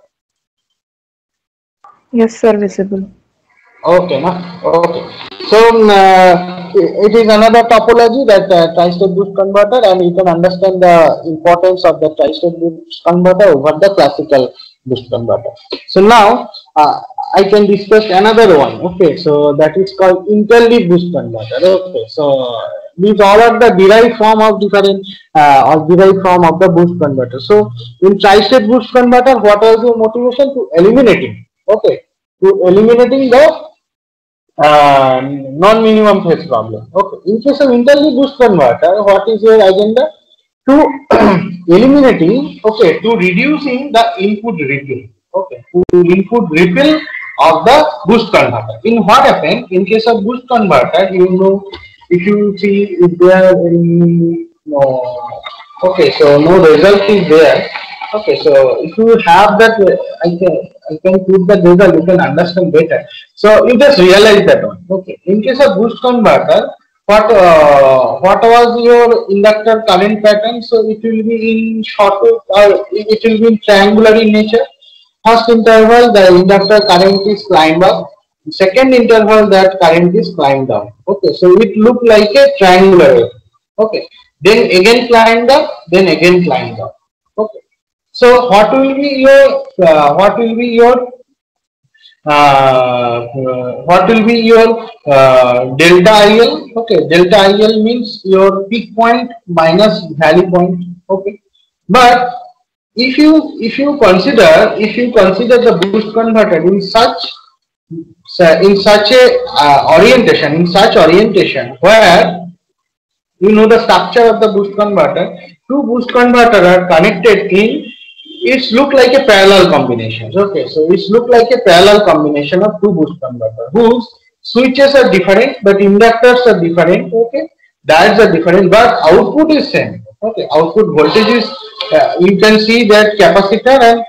Yes, sir, visible. Okay, na? Okay. So uh, it is another topology, that uh, tri-state boost converter, and you can understand the importance of the tri-state boost converter over the classical boost converter. So now uh, I can discuss another one. Okay, so that is called interleaf boost converter. Okay, so these all are the derived form of different uh, or derived form of the boost converter. So in tri-state boost converter, what was your motivation? To eliminating? Okay, to eliminating the Uh, non-minimum phase problem. Okay. In case of interleaf boost converter, what is your agenda? To eliminating, okay, to reducing the input ripple. Okay, to input ripple of the boost converter. In what happened? In case of boost converter, you know, if you see if there any no, okay, so no result is there. Okay, so if you have that, I can I can put the result, you can understand better. So you just realize that one. Okay, in case of boost converter, what uh, what was your inductor current pattern? So it will be in short or it will be in triangular in nature. First interval, the inductor current is climbed up. Second interval, that current is climbed down. Okay, so it look like a triangular. Okay, then again climbed up, then again climbed up. Okay. So what will be your uh, what will be your uh, uh, what will be your uh, delta I L? Okay, delta I L means your peak point minus valley point. Okay, but if you if you consider if you consider the boost converter in such in such a uh, orientation in such orientation where you know the structure of the boost converter, two boost converter are connected in, it's look like a parallel combination. Okay, so it's look like a parallel combination of two boost converter whose switches are different but inductors are different. Okay, diodes are different but output is same. Okay, output voltage is uh, you can see that capacitor and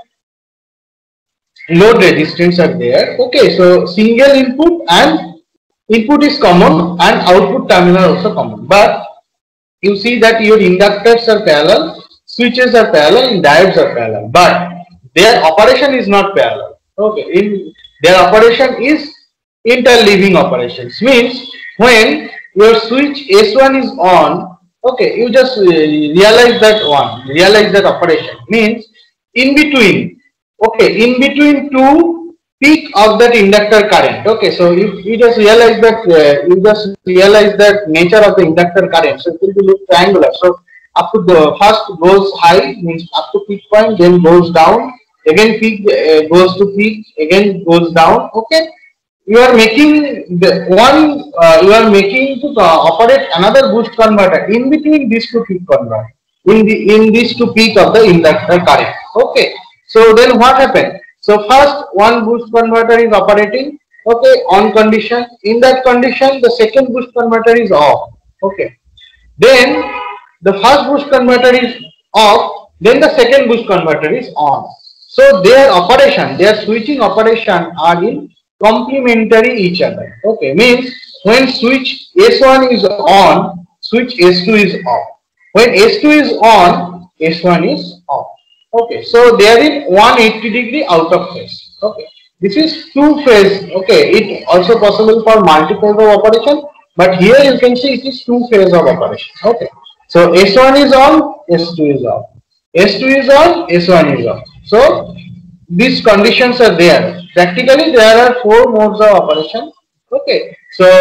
load resistance are there. Okay, so single input and input is common and output terminal also common, but you see that your inductors are parallel, switches are parallel, and diodes are parallel, but their operation is not parallel. Okay, in their operation is interleaving operations. Means when your switch S one is on, okay, you just uh, realize that one, realize that operation. Means in between, okay, in between two peak of that inductor current. Okay, so you, you just realize that uh, you just realize that nature of the inductor current, so it will be look triangular. So up to the first goes high, means up to peak point, then goes down, again peak uh, goes to peak, again goes down. Okay, you are making the one uh, you are making to uh, operate another boost converter in between these two peak converter in the in these two peak of the inductor current. Okay, so then what happened? So first one boost converter is operating, okay, on condition. In that condition, the second boost converter is off. Okay, then the first boost converter is off, then the second boost converter is on. So their operation, their switching operation are in complementary each other. Okay, means when switch S one is on, switch S two is off. When S two is on, S one is off. Okay, so they are in one hundred eighty degree out of phase. Okay, this is two phase. Okay, it also possible for multi-phase of operation, but here you can see it is two phase of operation. Okay, so S one is on, S two is off. S two is on, S one is off. So these conditions are there. Practically there are four modes of operation. Okay,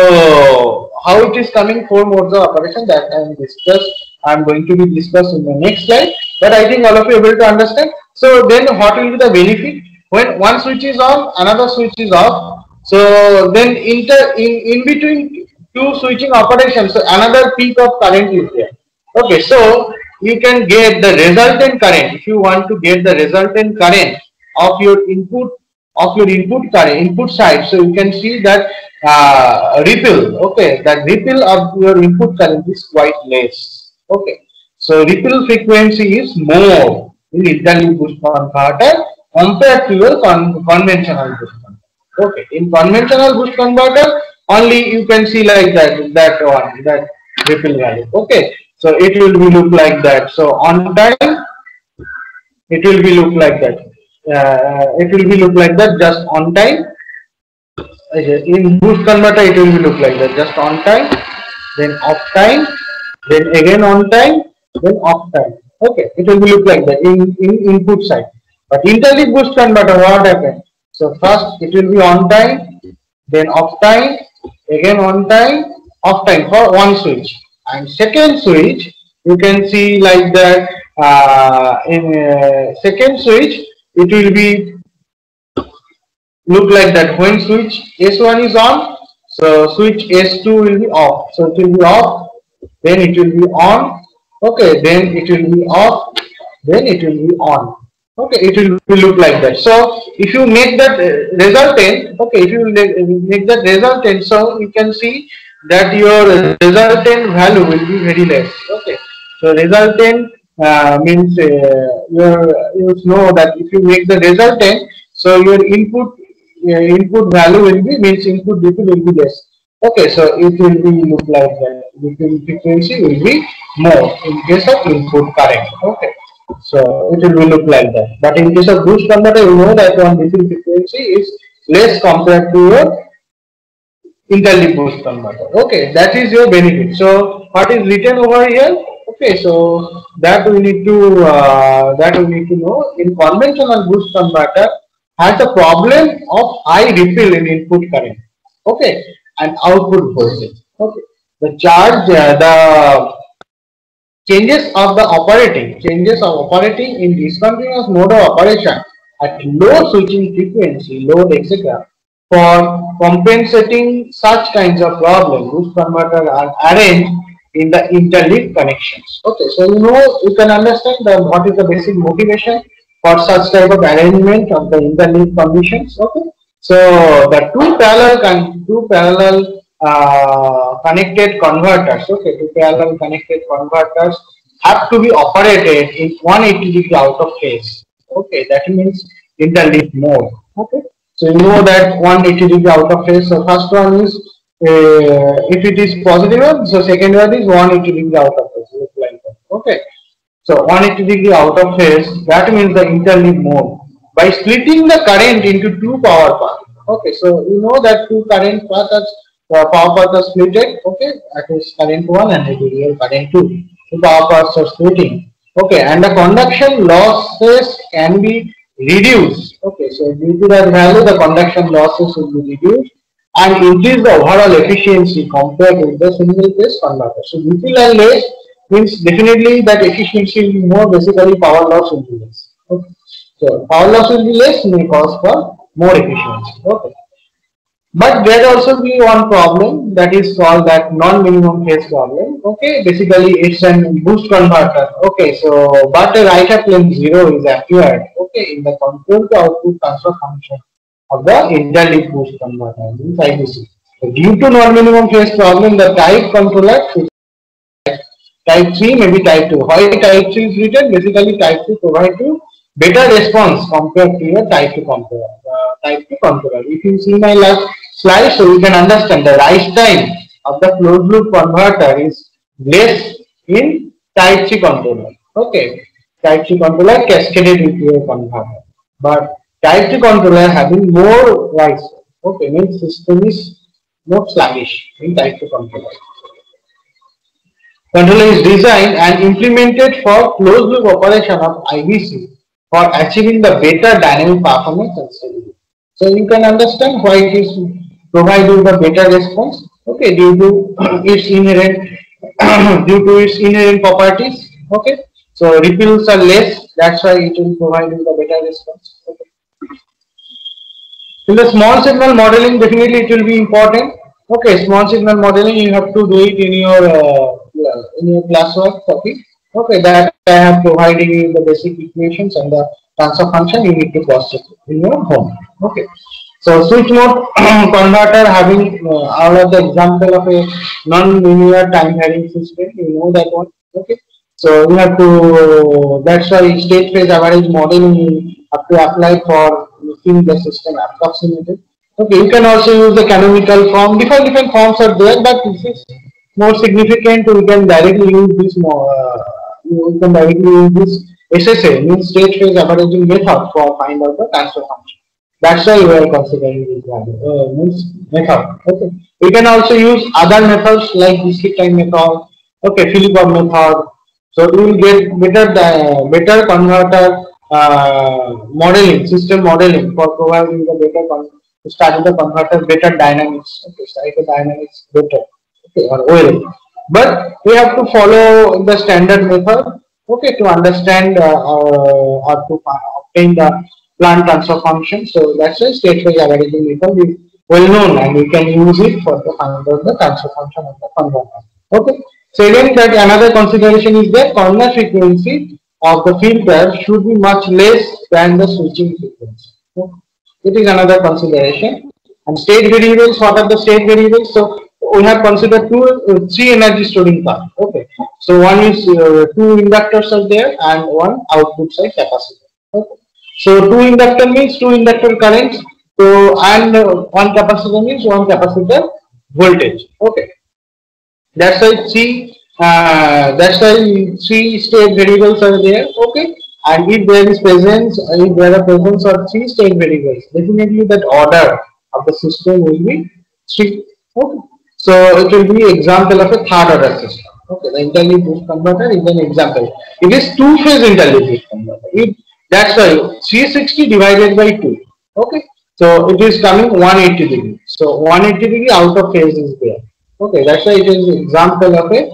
so how it is coming four modes of operation, that I am discuss. I am going to be discussed in the next slide. But I think all of you are able to understand. So then what will be the benefit? When one switch is on, another switch is off. So then inter in, in between two switching operations, so another peak of current is there. Okay, so you can get the resultant current. If you want to get the resultant current of your input of your input current input side, so you can see that uh, ripple. Okay, that ripple of your input current is quite less. Okay, so ripple frequency is more in interleaved boost converter compared to your con conventional boost converter. Okay, in conventional boost converter only you can see like that that one that ripple value. Okay, so it will be look like that. So on time it will be look like that. Uh, it will be look like that just on time. In boost converter it will be look like that, just on time, then off time, then again on time, then off time. Okay, it will be look like that in, in input side. But interleaved boost converter, what happened? So first it will be on time, then off time, again on time, off time for one switch. And second switch you can see like that. Uh, in uh, second switch it will be look like that. When switch S one is on, so switch S two will be off. So it will be off, then it will be on. Okay, then it will be off, then it will be on. Okay, it will, will look like that. So if you make that resultant, okay, if you make that resultant, so you can see that your resultant value will be very less. Okay, so resultant uh, means uh, your you know that if you make the resultant, so your input uh, input value will be means input ripple will be less. Okay, so it will be look like that. Ripple frequency will be more in case of input current. Okay, so it will be look like that. But in case of boost converter, you know that one ripple frequency is less compared to your interleaved boost converter. Okay, that is your benefit. So what is written over here? Okay, so that we need to uh, that we need to know in conventional boost converter has a problem of high ripple in input current, okay, and output voltage. Okay, the charge, uh, the changes of the operating, changes of operating in discontinuous mode of operation at low switching frequency, load, et cetera. For compensating such kinds of problems, boost converter are arranged in the interleaved connections. Okay, so you know, you can understand the, what is the basic motivation for such type of arrangement of the interleaved conditions. Okay, so the two parallel con two parallel uh, connected converters, okay, two parallel connected converters have to be operated in one hundred eighty degree out of phase. Okay, that means interleaved mode. Okay, so you know that one hundred eighty degree out of phase. So first one is uh, if it is positive one, so second one is one hundred eighty degree out of phase. Like that. Okay, so one hundred eighty degree out of phase, that means the interleaved mode. By splitting the current into two power paths. Okay, so you know that two current paths are uh, power paths are splitted. Okay, that is current one and real current two. The power paths are splitting. Okay, and the conduction losses can be reduced. Okay, so due to that value, the conduction losses will be reduced and increase the overall efficiency compared with the single phase converter. So little and less means definitely that efficiency will be more, basically power loss will be less. Okay. So power loss will be less, may cause for more efficiency. Okay. But there also be one problem that is called that non-minimum phase problem. Okay, basically it's a boost converter. Okay, so but a right of plane zero is appeared. Okay, in the control to output transfer function of the interleaved boost converter, means I B C. So due to non-minimum phase problem, the type controller type three, maybe type two. Why type three is written? Basically type two provide you better response compared to your type two controller. Uh, type two controller. If you see my last slide, so you can understand the rise time of the closed loop converter is less in type three controller. Okay, type three controller cascaded with your converter, but type three controller having more rise. Okay, means system is more sluggish in type two controller. Controller is designed and implemented for closed loop operation of I B C for achieving the better dynamic performance and stability. So you can understand why it is provide you the better response. Okay, due to its inherent due to its inherent properties. Okay, so ripples are less. That's why it will provide you the better response. Okay. In the small signal modeling, definitely it will be important. Okay, small signal modeling you have to do it in your uh, in your classwork copy. Okay, that I have provided you the basic equations and the transfer function. You need to cross check in your home. Okay, so switch mode converter having uh, all of the example of a non-linear time varying system. You know that one. Okay, so you have to. That's why state phase average modeling you have to apply for making the system approximated. Okay, you can also use the canonical form. Different different forms are there, but this is more significant. We can directly use this more. Uh, you can directly use this S S A, means state phase averaging method, for find out the transfer function. That's why we are considering this value, uh, means method. Okay, we can also use other methods like discrete time method. Okay, Philip method. So we will get better the better converter uh, modeling, system modeling for providing the better converter. Starting the converter better dynamics. Okay, start the dynamics better. Okay, or well, but we have to follow the standard method. Okay, to understand uh, uh, or to obtain the plant transfer function. So that's why state phase averaging method is well known, and we can use it for the find out the transfer function of the converter. Okay. So again, that another consideration is that corner frequency of the filter should be much less than the switching frequency. Okay. It is another consideration. And state variables, what are the state variables? So we have considered two, uh, three energy storing parts. Okay. So one is uh, two inductors are there and one output side capacitor. Okay. So two inductor means two inductor currents. So and uh, one capacitor means one capacitor voltage. Okay. That's why three. Uh, that's why three state variables are there. Okay. And if there is presence, if there are presence of three state variables, definitely that order of the system will be three. Okay. So it will be example of a third order system. Okay, the interleaved boost converter is an example. It is two phase interleaved boost converter. It, that's why three sixty divided by two. Okay, so it is coming one hundred eighty degree. So one hundred eighty degree out of phase is there. Okay, that's why it is an example of a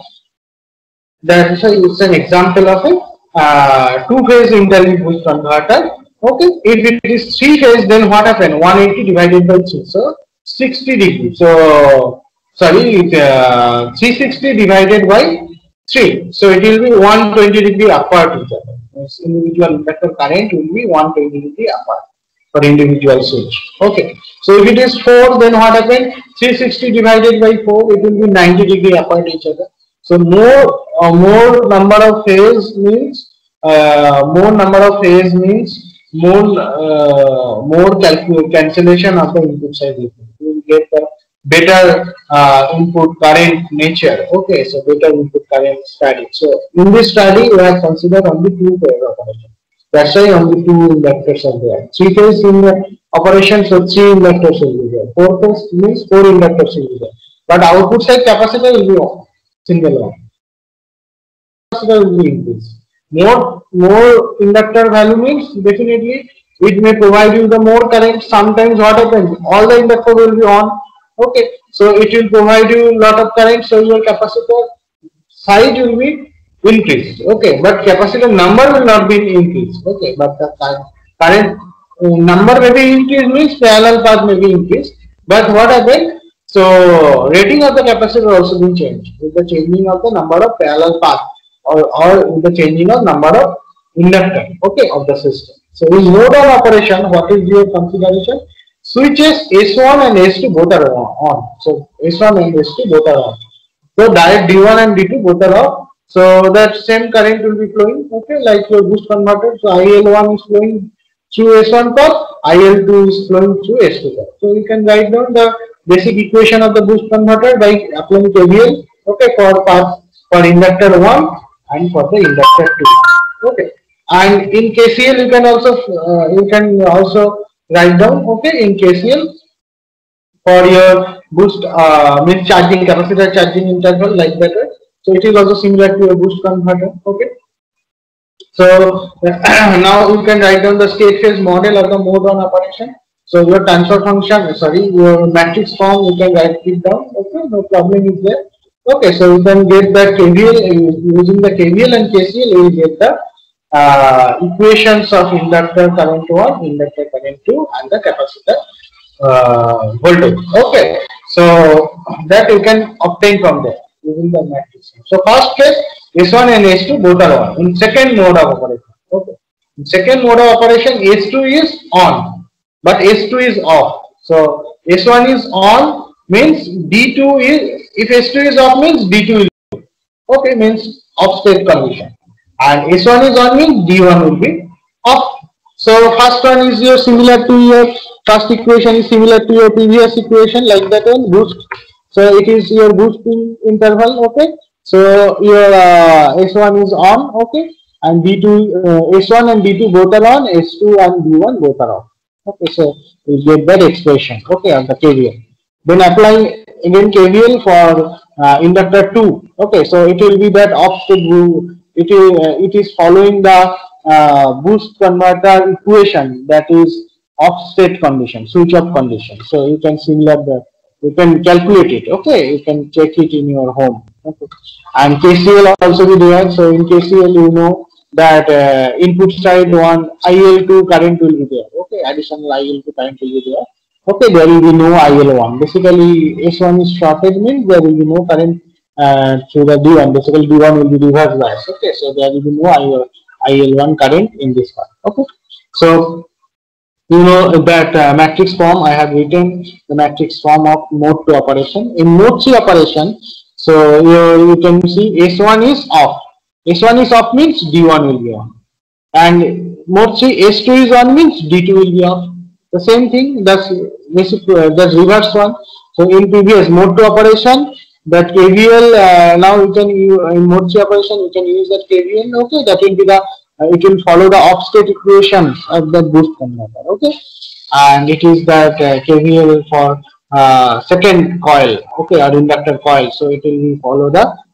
that's why it's an example of a uh, two phase interleaved boost converter. Okay, if it is three phase, then what happen? one hundred eighty divided by three, so sixty degree. So sorry, it, uh, three hundred sixty divided by three, so it will be one hundred twenty degree apart each other. Means individual inductor current will be one hundred twenty degree apart for individual switch. Okay, so if it is four, then what happened? three hundred sixty divided by four, it will be ninety degree apart each other. So more uh, more number of phase means uh, more number of phase means more uh, more calculation cancellation of the input side. You will get the better uh, input current nature. Okay, so better input current study. So in this study, we have considered only two phase operation. That's why only two inductors are there. Three phase in the operation, so three inductors will be there. Four phase means four inductors will be there. But output side capacitor will be on, single one. Capacitor will be increased. More more inductor value means definitely it may provide you the more current. Sometimes what happens? All the inductor will be on. Okay, so it will provide you lot of current. So your capacitor size will be increased. Okay, but capacitor number will not be increased. Okay, but the current number may be increased means parallel path may be increased. But what happened? So rating of the capacitor also been changed with the changing of the number of parallel path or, or with the changing of number of inductor. Okay, of the system. So in node on operation, what is your consideration? Switches S one and S two both are on. So S one and S two both are on. So direct D one and D two both are off. So that same current will be flowing. Okay, like your boost converter. So I L one is flowing through S one path, I L two is flowing through S two path. So you can write down the basic equation of the boost converter by applying K V L. Okay, for path for inductor one and for the inductor two. Okay, and in K C L you can also uh, you can also write down. Okay, in K C L for your boost uh, means charging capacitor charging interval like that. Right? So it is also similar to a boost converter. Okay. So now you can write down the state phase model of the mode on operation. So your transfer function, sorry, your matrix form you can write it down. Okay, no problem is there. Okay, so you can get the K V L using the K V L and K C L. You will get the uh, equations of inductor current one, inductor current two, and the capacitor uh, voltage. Okay, so that you can obtain from there using the matrix. So first case S one and S two both are on. In second mode of operation. Okay. In second mode of operation S two is on, but S two is off. So S one is on means D two is, if S two is off means D two is on. Okay, means off state condition. And S one is on means D one will be off. So first one is your similar to your first equation is similar to your previous equation like that one boost. So it is your boosting interval. Okay. So your uh, S one is on, okay, and D two, uh, S one and D two both are on, S two and D one both are off. Okay, so you get that expression, okay, of the K V L. Then applying again K V L for uh, inductor two. Okay, so it will be that off state. It is uh, it is following the uh, boost converter equation, that is off state condition, switch off condition. So you can similar the you can calculate it. Okay, you can check it in your home. Okay. And K C L also be there. So in K C L, you know that uh, input side one I L two current will be there. Okay, additional I L two current will be there. Okay, there will be no I L one. Basically, S one is shorted means there will be no current uh, through the D one. Basically, D one will be reverse bias. Okay, so there will be no I L one current in this one. Okay, so you know that uh, matrix form I have written the matrix form of mode two operation. In mode three operation, so you, you can see S one is off. S one is off means D one will be on, and mode three S two is on means D two will be off. The same thing, that's basic, uh, that's reverse one. So in previous mode two operation, that K V L uh, now you can use, in mode three operation you can use that K V L. Okay, that will be the uh, it will follow the off state equations of that boost converter. Okay, and it is that uh, K V L for uh, second coil. Okay, or inductor coil. So it will follow the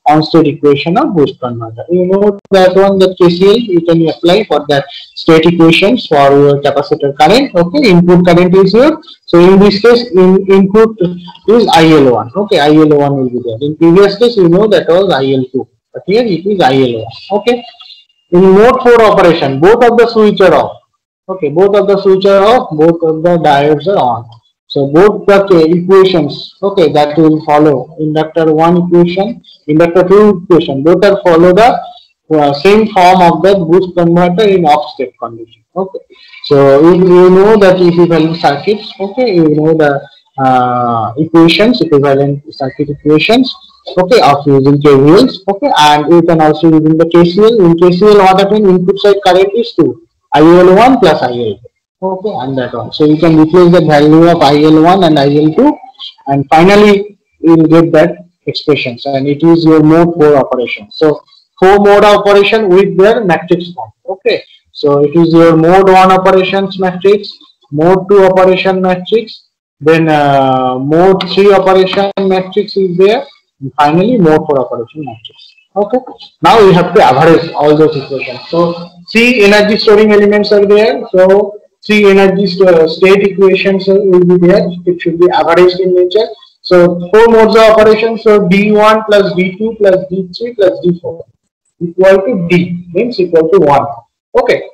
on-state equation of boost converter. You know that one, that K C L you can apply for that state equations for your capacitor current. Okay, input current is here. So in this case, in input is I L one. Okay, I L one will be there. In previous case, you know that was I L two, but here it is I L one. Okay. In mode four operation, both of the switch are off. Okay, both of the switch are off, both of the diodes are on. So both the equations, okay, that will follow inductor one equation, inductor two equation, both are follow the uh, same form of the boost converter in off state condition. Okay, so if you know that equivalent circuits, okay, you know the uh, equations, equivalent circuit equations, okay, of using K V Ls, okay, and you can also using the K C L. In K C L, what happens? Input side current is two, I L one plus I L two. Okay, and that one. So you can replace the value of I L one and I L two, and finally you will get that expressions, and it is your mode four operation. So four mode operation with their matrix form. Okay, so it is your mode one operations matrix, mode two operation matrix, then uh, mode three operation matrix is there, and finally mode four operation matrix. Okay, now we have to average all those equations. So three energy storing elements are there. So three energy st state equations will be there. It should be averaged in nature. So four modes of operation. So D one plus D two plus D three plus D four equal to D, means equal to one. Okay.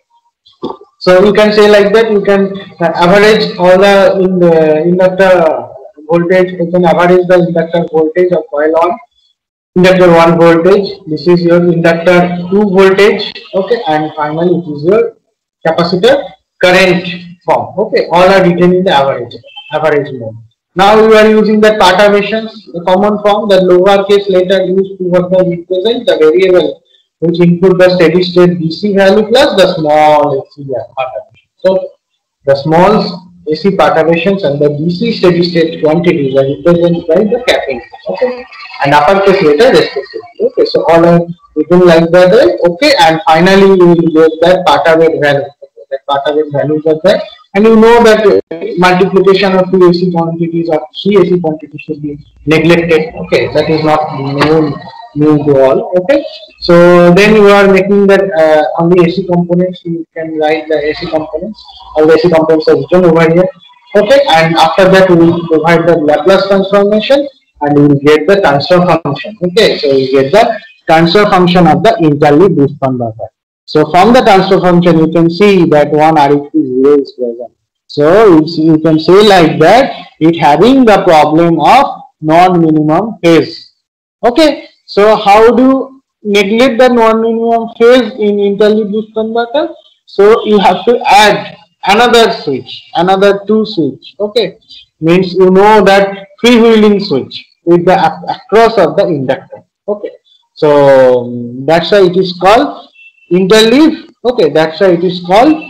So you can say like that. You can average all the in the inductor voltage. You can average the inductor voltage of coil on. Inductor one voltage, this is your inductor two voltage, okay, and finally it is your capacitor current form. Okay, all are written in the average average mode. Now we are using the perturbations, the common form, the lowercase letter used to represent the variable which include the steady state D C value plus the small A C perturbation. So the small A C perturbations and the D C steady state quantities are represented by the capping. Okay, and uppercase letter respectively. Okay, so all are written like that. Okay, and finally you will get that perturbate value. Okay, that perturbate values are there, and you know that multiplication of two A C quantities or three A C quantities should be neglected. Okay, that is not known known to all. Okay, so then you are making that uh, on the A C components. You can write the A C components. All the A C components are written over here. Okay, and after that we will provide the Laplace transformation, and you will get the transfer function. Okay, so you get the transfer function of the interleaved boost converter. So from the transfer function, you can see that one R H P zero is present. So you can say like that, it having the problem of non-minimum phase. Okay, so how do you neglect the non-minimum phase in interleaved boost converter? So you have to add another switch, another two switch. Okay, means you know that freewheeling switch with the across of the inductor. Okay, so that's why it is called interleaved. Okay, that's why it is called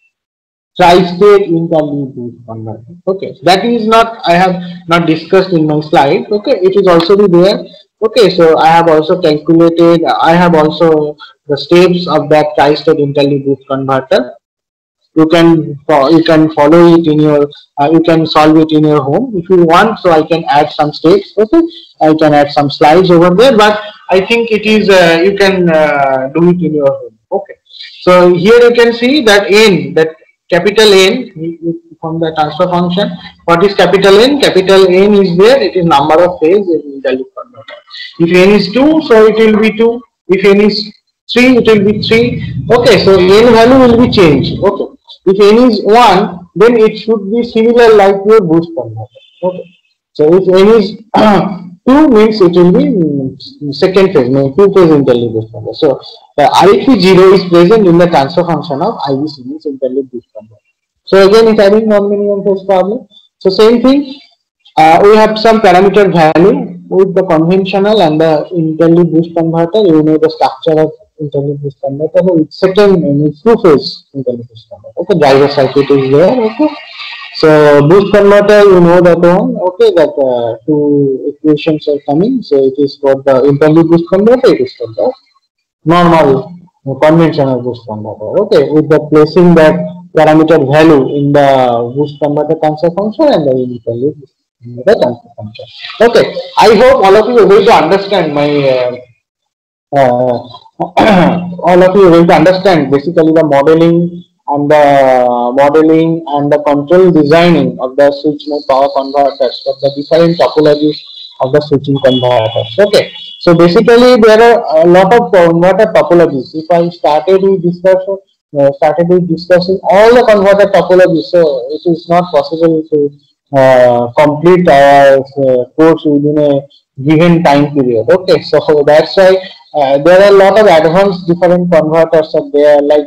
tri-state interleaved boost converter. Okay, that is not, I have not discussed in my slide. Okay, it is also be there. Okay, so I have also calculated, I have also the steps of that tri-state interleaved boost converter. You can you can follow it in your uh, you can solve it in your home if you want. So I can add some steps. Okay, I can add some slides over there, but I think it is uh, you can uh, do it in your home. Okay, so here you can see that N, that capital N from the transfer function. What is capital N? Capital N is there. It is number of phase in the loop converter. If N is two, so it will be two. If N is three, it will be three. Okay, so N value will be changed. Okay. If N is one, then it should be similar like your boost converter. Okay. So if N is two, means it will be second phase, means two phase interleaved boost converter. So the R H P zero is present in the transfer function of I V C, means interleaved boost converter. So again, it's having non-minimum phase problem. So same thing, uh, we have some parameter value with the conventional and the interleaved boost converter. You know the structure of interleaved boost converter with second and two phase interleaved boost converter. Okay, driver circuit is there. Okay, so boost converter, you know that one. Okay, that uh, two equations are coming. So it is for the interleaved boost converter. It is for the normal uh, conventional boost converter. Okay, with the placing that parameter value in the boost converter transfer function and the interleaved boost converter transfer function. Okay, I hope all of you are able to understand my uh, uh, all of you will to understand basically the modeling and the modeling and the control designing of the switch mode power converters of the different topologies of the switching converters. Okay, so basically there are a lot of converter topologies. If I started with discussion, uh, started with discussing all the converter topologies, so it is not possible to uh, complete our uh, course within a given time period. Okay, so that's why uh, there are a lot of advanced different converters are there, like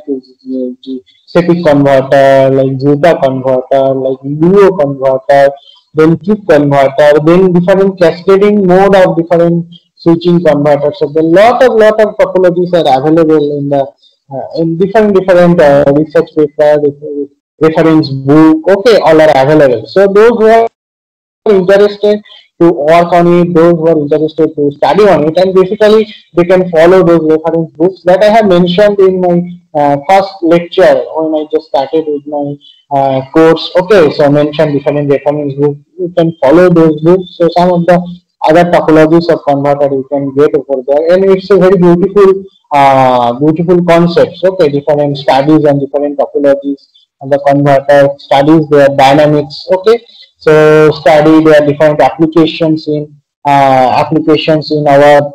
SEPIC converter, like Zeta converter, like Luo converter, then chip converter, then different cascading mode of different switching converters. So the lot of lot of topologies are available in the uh, in different different uh, research paper, reference book. Okay, all are available. So those who are interested to work on it, those who are interested to study on it, and basically they can follow those reference books that I have mentioned in my uh, first lecture when I just started with my uh, course. Okay, so I mentioned different reference books. You can follow those books. So some of the other topologies of converter you can get over there, and it's a very beautiful, uh, beautiful concepts. Okay, different studies and different topologies and the converter studies their dynamics. Okay, so study their different applications in uh, applications in our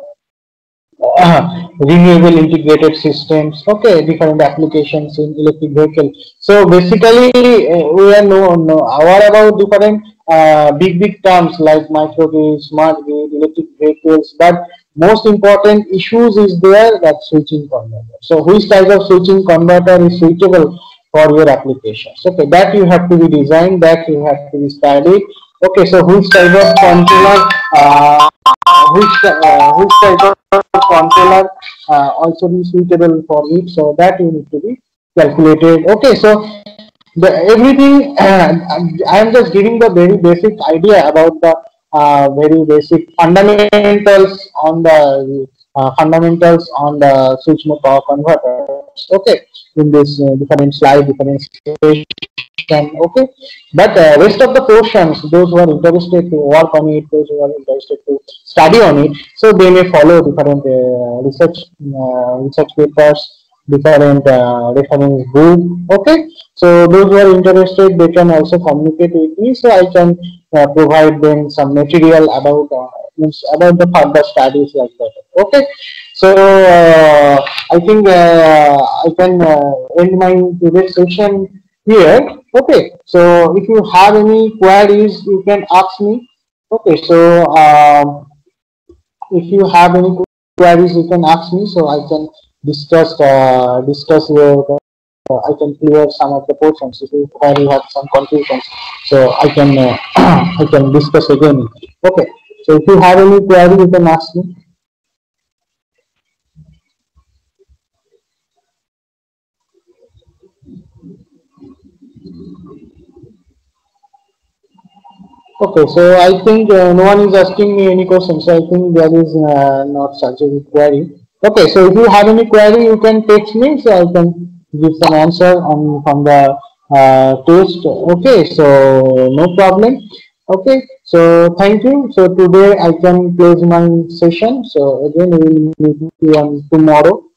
uh, renewable integrated systems. Okay, different applications in electric vehicle. So basically uh, we are know, know aware about different uh, big big terms like microgrid, smart grid, electric vehicles, but most important issues is there that switching converter. So which type of switching converter is suitable for your applications? Okay, that you have to be designed, that you have to be studied. Okay, so which type of controller uh, which uh, which type of controller uh, also be suitable for it, so that you need to be calculated. Okay, so the everything uh, I am just giving the very basic idea about the uh, very basic fundamentals on the uh, fundamentals on the switch mode power converters. Okay, in this uh, different slide, different stage. Okay, but uh, rest of the portions, those who are interested to work on it, those who are interested to study on it, so they may follow different uh, research uh, research papers, different uh, reference book. Okay, so those who are interested, they can also communicate with me, so I can uh, provide them some material about uh, about the further studies like that. Okay, so uh, I think uh, I can uh, end my today's session here. Okay, so if you have any queries, you can ask me. Okay, so um, if you have any queries, you can ask me, so I can discuss uh, discuss your. Uh, I can clear some of the portions if you, or you have some confusions, so I can uh, I can discuss again. Okay, so if you have any query, you can ask me. Okay, so I think uh, no one is asking me any questions. So I think there is uh, not such a query. Okay, so if you have any query, you can text me, so I can give some answer on from the uh, test. Okay, so no problem. Okay, so thank you. So today I can close my session. So again, we will meet you on tomorrow.